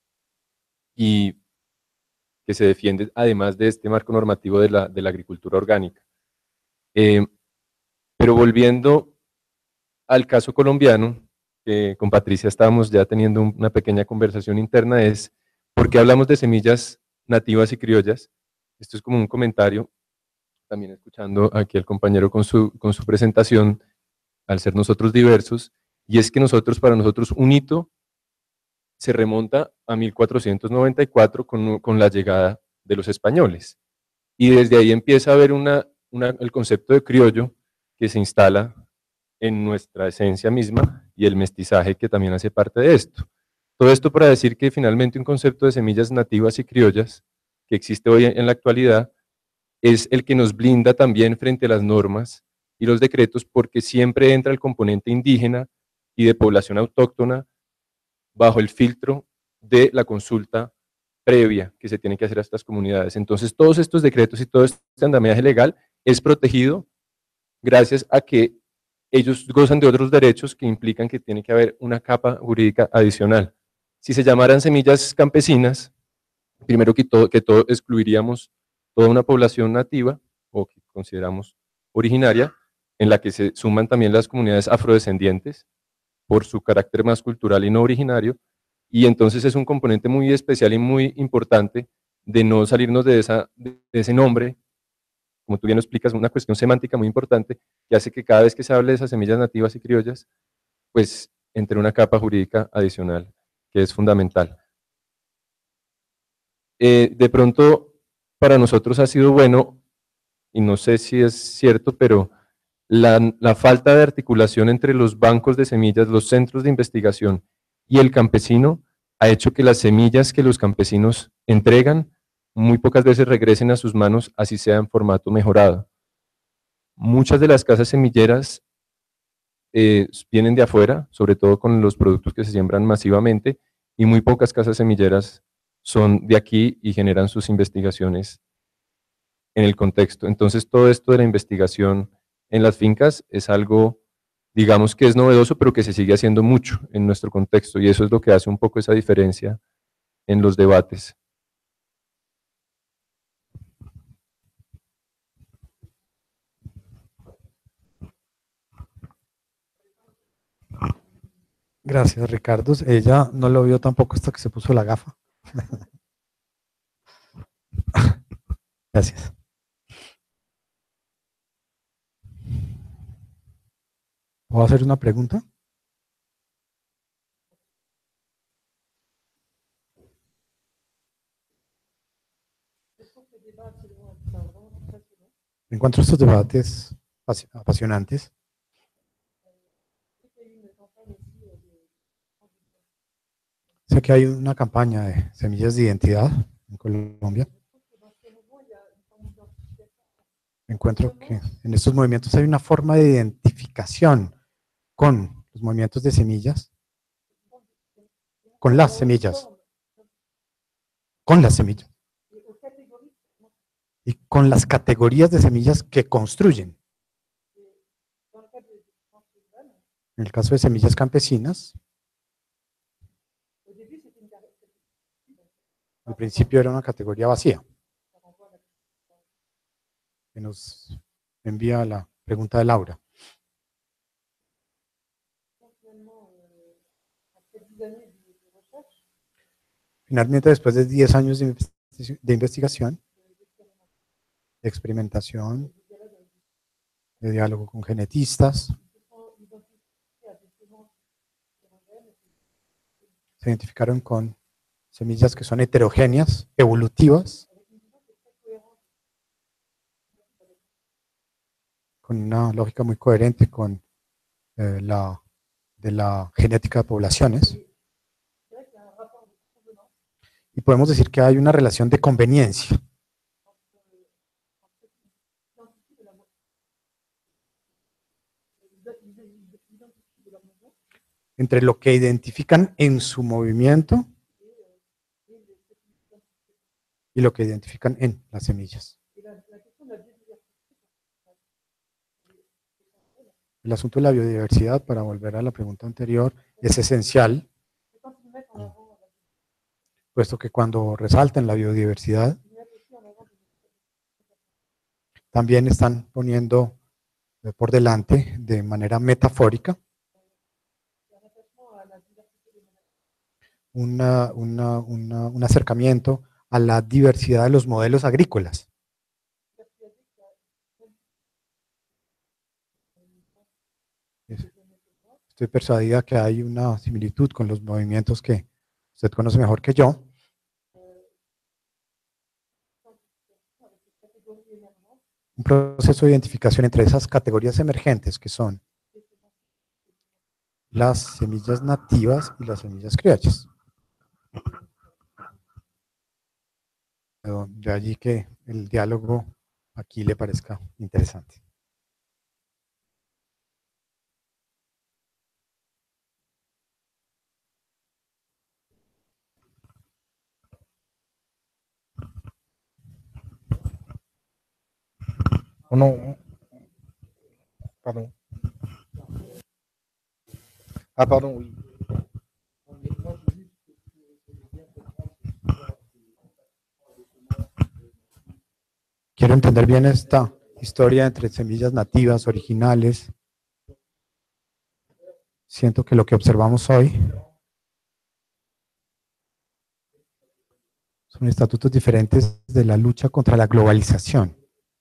y que se defiende además de este marco normativo de la, de la agricultura orgánica. Eh, pero volviendo al caso colombiano, que con Patricia estábamos ya teniendo una pequeña conversación interna, es ¿por qué hablamos de semillas nativas y criollas? Esto es como un comentario, también escuchando aquí al compañero con su, con su presentación, al ser nosotros diversos, y es que nosotros, para nosotros, un hito se remonta a mil cuatrocientos noventa y cuatro con, con la llegada de los españoles. Y desde ahí empieza a haber una, una, el concepto de criollo que se instala en nuestra esencia misma y el mestizaje que también hace parte de esto. Todo esto para decir que finalmente un concepto de semillas nativas y criollas que existe hoy en la actualidad es el que nos blinda también frente a las normas y los decretos, porque siempre entra el componente indígena y de población autóctona bajo el filtro de la consulta previa que se tiene que hacer a estas comunidades. Entonces, todos estos decretos y todo este andamiaje legal es protegido gracias a que ellos gozan de otros derechos que implican que tiene que haber una capa jurídica adicional. Si se llamaran semillas campesinas, primero que todo, que todo excluiríamos toda una población nativa, o que consideramos originaria, en la que se suman también las comunidades afrodescendientes, por su carácter más cultural y no originario, y entonces es un componente muy especial y muy importante de no salirnos de, esa, de ese nombre, como tú bien lo explicas, una cuestión semántica muy importante, que hace que cada vez que se hable de esas semillas nativas y criollas, pues entre una capa jurídica adicional, que es fundamental. Eh, de pronto, para nosotros ha sido bueno, y no sé si es cierto, pero la, la falta de articulación entre los bancos de semillas, los centros de investigación y el campesino ha hecho que las semillas que los campesinos entregan muy pocas veces regresen a sus manos, así sea en formato mejorado. Muchas de las casas semilleras eh, vienen de afuera, sobre todo con los productos que se siembran masivamente, y muy pocas casas semilleras son de aquí y generan sus investigaciones en el contexto. Entonces, todo esto de la investigación en las fincas es algo, digamos que es novedoso, pero que se sigue haciendo mucho en nuestro contexto, y eso es lo que hace un poco esa diferencia en los debates. Gracias, Ricardo. Ella no lo vio tampoco hasta que se puso la gafa. Gracias. ¿Puedo hacer una pregunta? Encuentro estos debates apasionantes. Sé que hay una campaña de semillas de identidad en Colombia. Encuentro que en estos movimientos hay una forma de identificación con los movimientos de semillas, con las semillas, con las semillas, y con las categorías de semillas que construyen. En el caso de semillas campesinas, al principio era una categoría vacía, que nos envía la pregunta de Laura. Finalmente, después de diez años de, de investigación, de experimentación, de diálogo con genetistas, se identificaron con semillas que son heterogéneas, evolutivas, con una lógica muy coherente con eh, la de la genética de poblaciones. Y podemos decir que hay una relación de conveniencia. Entre lo que identifican en su movimiento y lo que identifican en las semillas. El asunto de la biodiversidad, para volver a la pregunta anterior, es esencial, puesto que cuando resaltan la biodiversidad, también están poniendo por delante, de manera metafórica, una, una, una, un acercamiento a la diversidad de los modelos agrícolas. Estoy persuadida que hay una similitud con los movimientos que usted conoce mejor que yo. Un proceso de identificación entre esas categorías emergentes que son las semillas nativas y las semillas criollas. De allí que el diálogo aquí le parezca interesante. Oh non. Pardon. Ah, pardon, oui. Quiero entender bien esta historia entre semillas nativas, originales. Siento que lo que observamos hoy son estatutos diferentes de la lucha contra la globalización.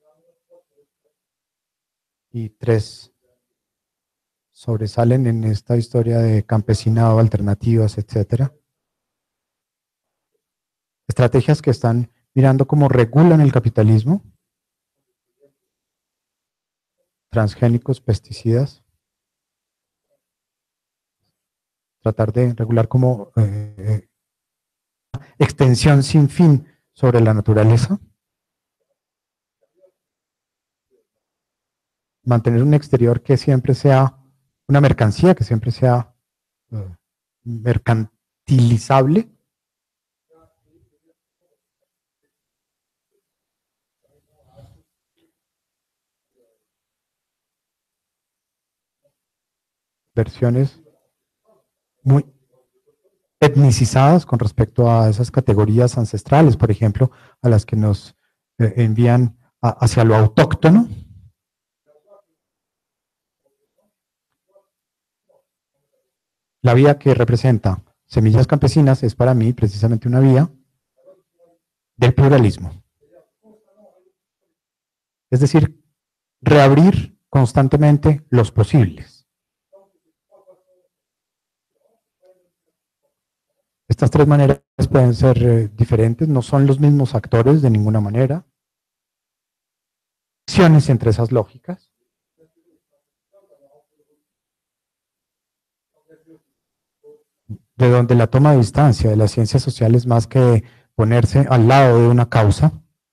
Y tres sobresalen en esta historia de campesinado, alternativas, etcétera. Estrategias que están mirando cómo regulan el capitalismo, transgénicos, pesticidas, tratar de regular como eh, extensión sin fin sobre la naturaleza, mantener un exterior que siempre sea una mercancía, que siempre sea uh, mercantilizable, versiones muy etnicizadas con respecto a esas categorías ancestrales, por ejemplo, a las que nos eh, envían a, hacia lo autóctono. La vía que representa Semillas Campesinas es para mí precisamente una vía del pluralismo. Es decir, reabrir constantemente los posibles. Estas tres maneras pueden ser eh, diferentes, no son los mismos actores de ninguna manera. Acciones entre esas lógicas. De donde la toma de distancia de las ciencias sociales más que ponerse al lado de una causa.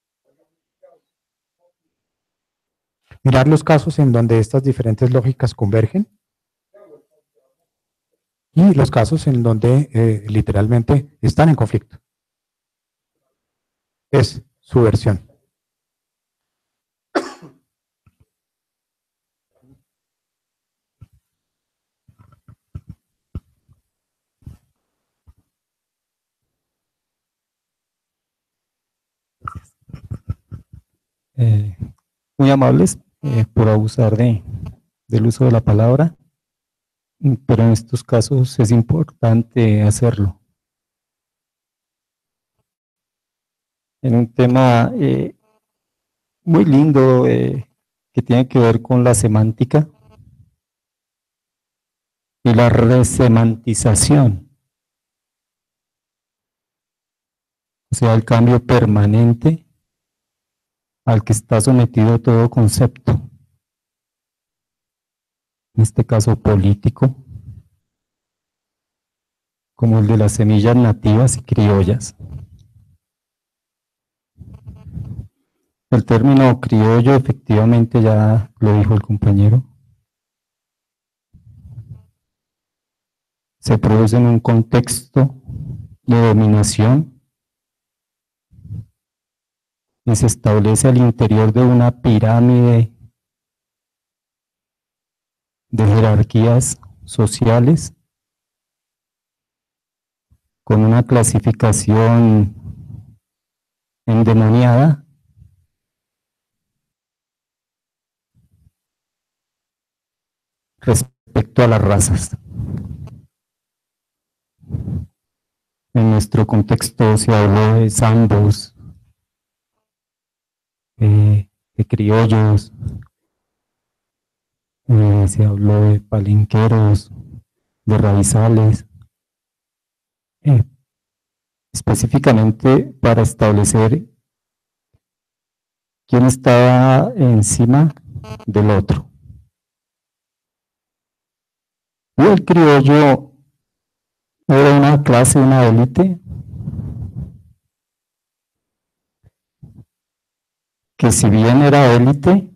Mirar los casos en donde estas diferentes lógicas convergen. Y los casos en donde eh, literalmente están en conflicto. Es su versión. Eh, muy amables eh, por abusar de, del uso de la palabra, pero en estos casos es importante hacerlo. En un tema eh, muy lindo eh, que tiene que ver con la semántica y la resemantización, o sea, el cambio permanente al que está sometido todo concepto, en este caso político, como el de las semillas nativas y criollas. El término criollo efectivamente ya lo dijo el compañero. Se produce en un contexto de dominación y se establece al interior de una pirámide de jerarquías sociales con una clasificación endemoniada respecto a las razas. En nuestro contexto se habló de zambos, eh, de criollos, eh, se habló de palenqueros, de raizales, eh, específicamente para establecer quién estaba encima del otro. Y el criollo era una clase, una élite, que si bien era élite,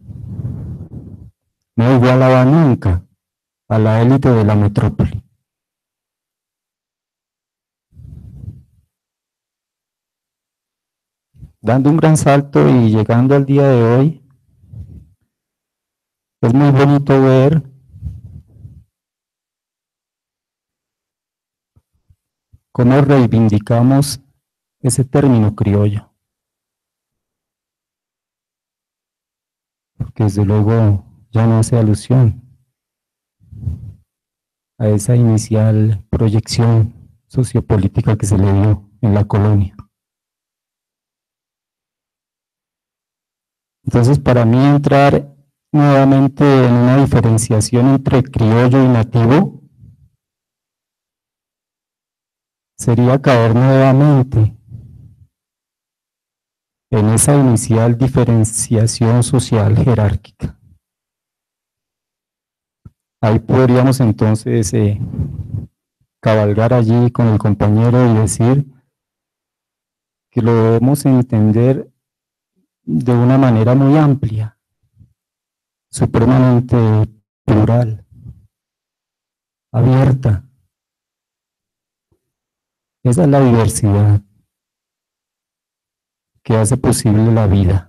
no igualaba nunca a la élite de la metrópoli. Dando un gran salto y llegando al día de hoy, es muy bonito ver cómo reivindicamos ese término criollo. Porque desde luego ya no hace alusión a esa inicial proyección sociopolítica que se le dio en la colonia. Entonces, para mí entrar nuevamente en una diferenciación entre criollo y nativo sería caer nuevamente en esa inicial diferenciación social jerárquica. Ahí podríamos entonces eh, cabalgar allí con el compañero y decir que lo debemos entender de una manera muy amplia, supremamente plural, abierta. Esa es la diversidad que hace posible la vida.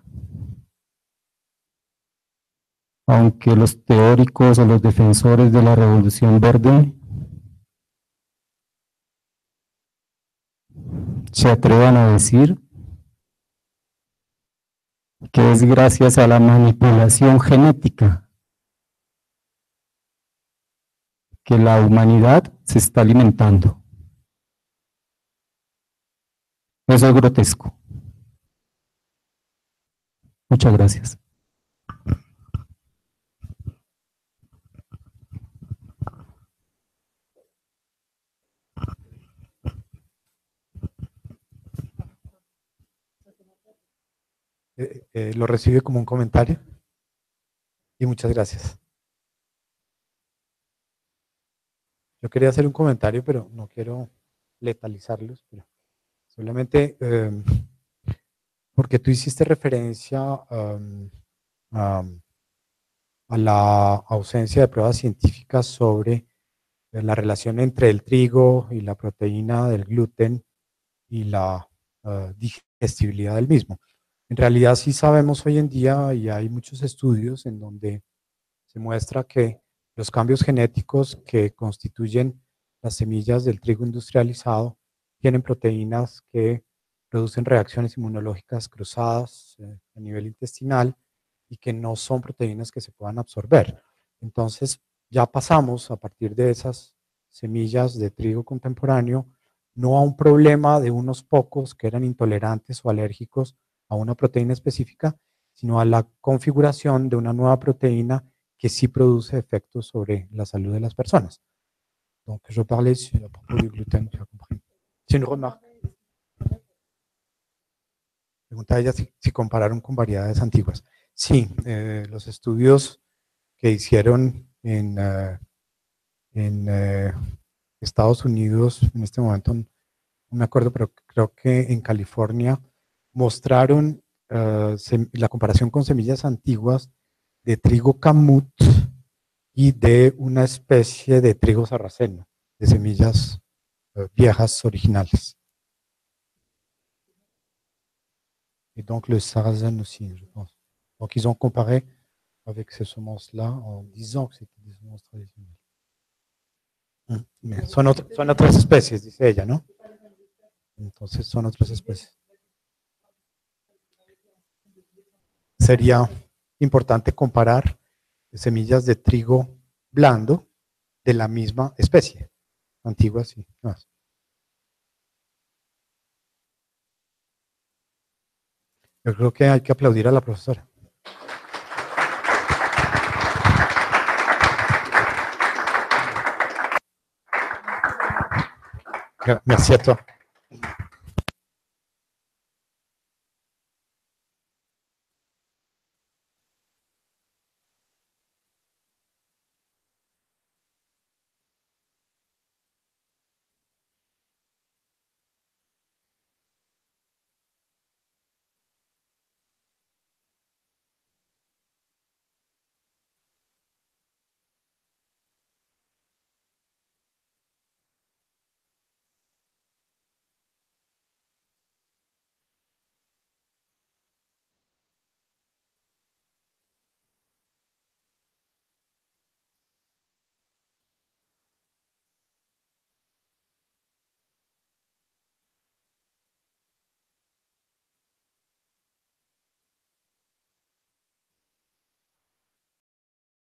Aunque los teóricos o los defensores de la Revolución Verde se atrevan a decir que es gracias a la manipulación genética que la humanidad se está alimentando. Eso es grotesco. Muchas gracias. Eh, eh, lo recibe como un comentario y muchas gracias. Yo quería hacer un comentario, pero no quiero letalizarlos, pero solamente eh, porque tú hiciste referencia um, um, a la ausencia de pruebas científicas sobre la relación entre el trigo y la proteína del gluten y la uh, digestibilidad del mismo. En realidad sí sabemos hoy en día, y hay muchos estudios en donde se muestra que los cambios genéticos que constituyen las semillas del trigo industrializado tienen proteínas que producen reacciones inmunológicas cruzadas eh, a nivel intestinal y que no son proteínas que se puedan absorber. Entonces ya pasamos a partir de esas semillas de trigo contemporáneo no a un problema de unos pocos que eran intolerantes o alérgicos a una proteína específica, sino a la configuración de una nueva proteína que sí produce efectos sobre la salud de las personas. Donc, je parlais sur, à propos du gluten, tu as compris. C'est une remarque. Pregunta ella si, si compararon con variedades antiguas. Sí, eh, los estudios que hicieron en, uh, en uh, Estados Unidos, en este momento no me acuerdo, pero creo que en California, mostraron uh, la comparación con semillas antiguas de trigo camut y de una especie de trigo sarraceno, de semillas uh, viejas originales. Et donc le sarrasin aussi, je pense. Donc ils ont comparé avec ces semences-là en disant que c'était des semences traditionnelles. Mm. Son, otro, son otras especies, dice ella, ¿no? Entonces son otras especies. Sería importante comparar semillas de trigo blando de la misma especie, antiguas y nuevas. Yo creo que hay que aplaudir a la profesora. Merci à toi.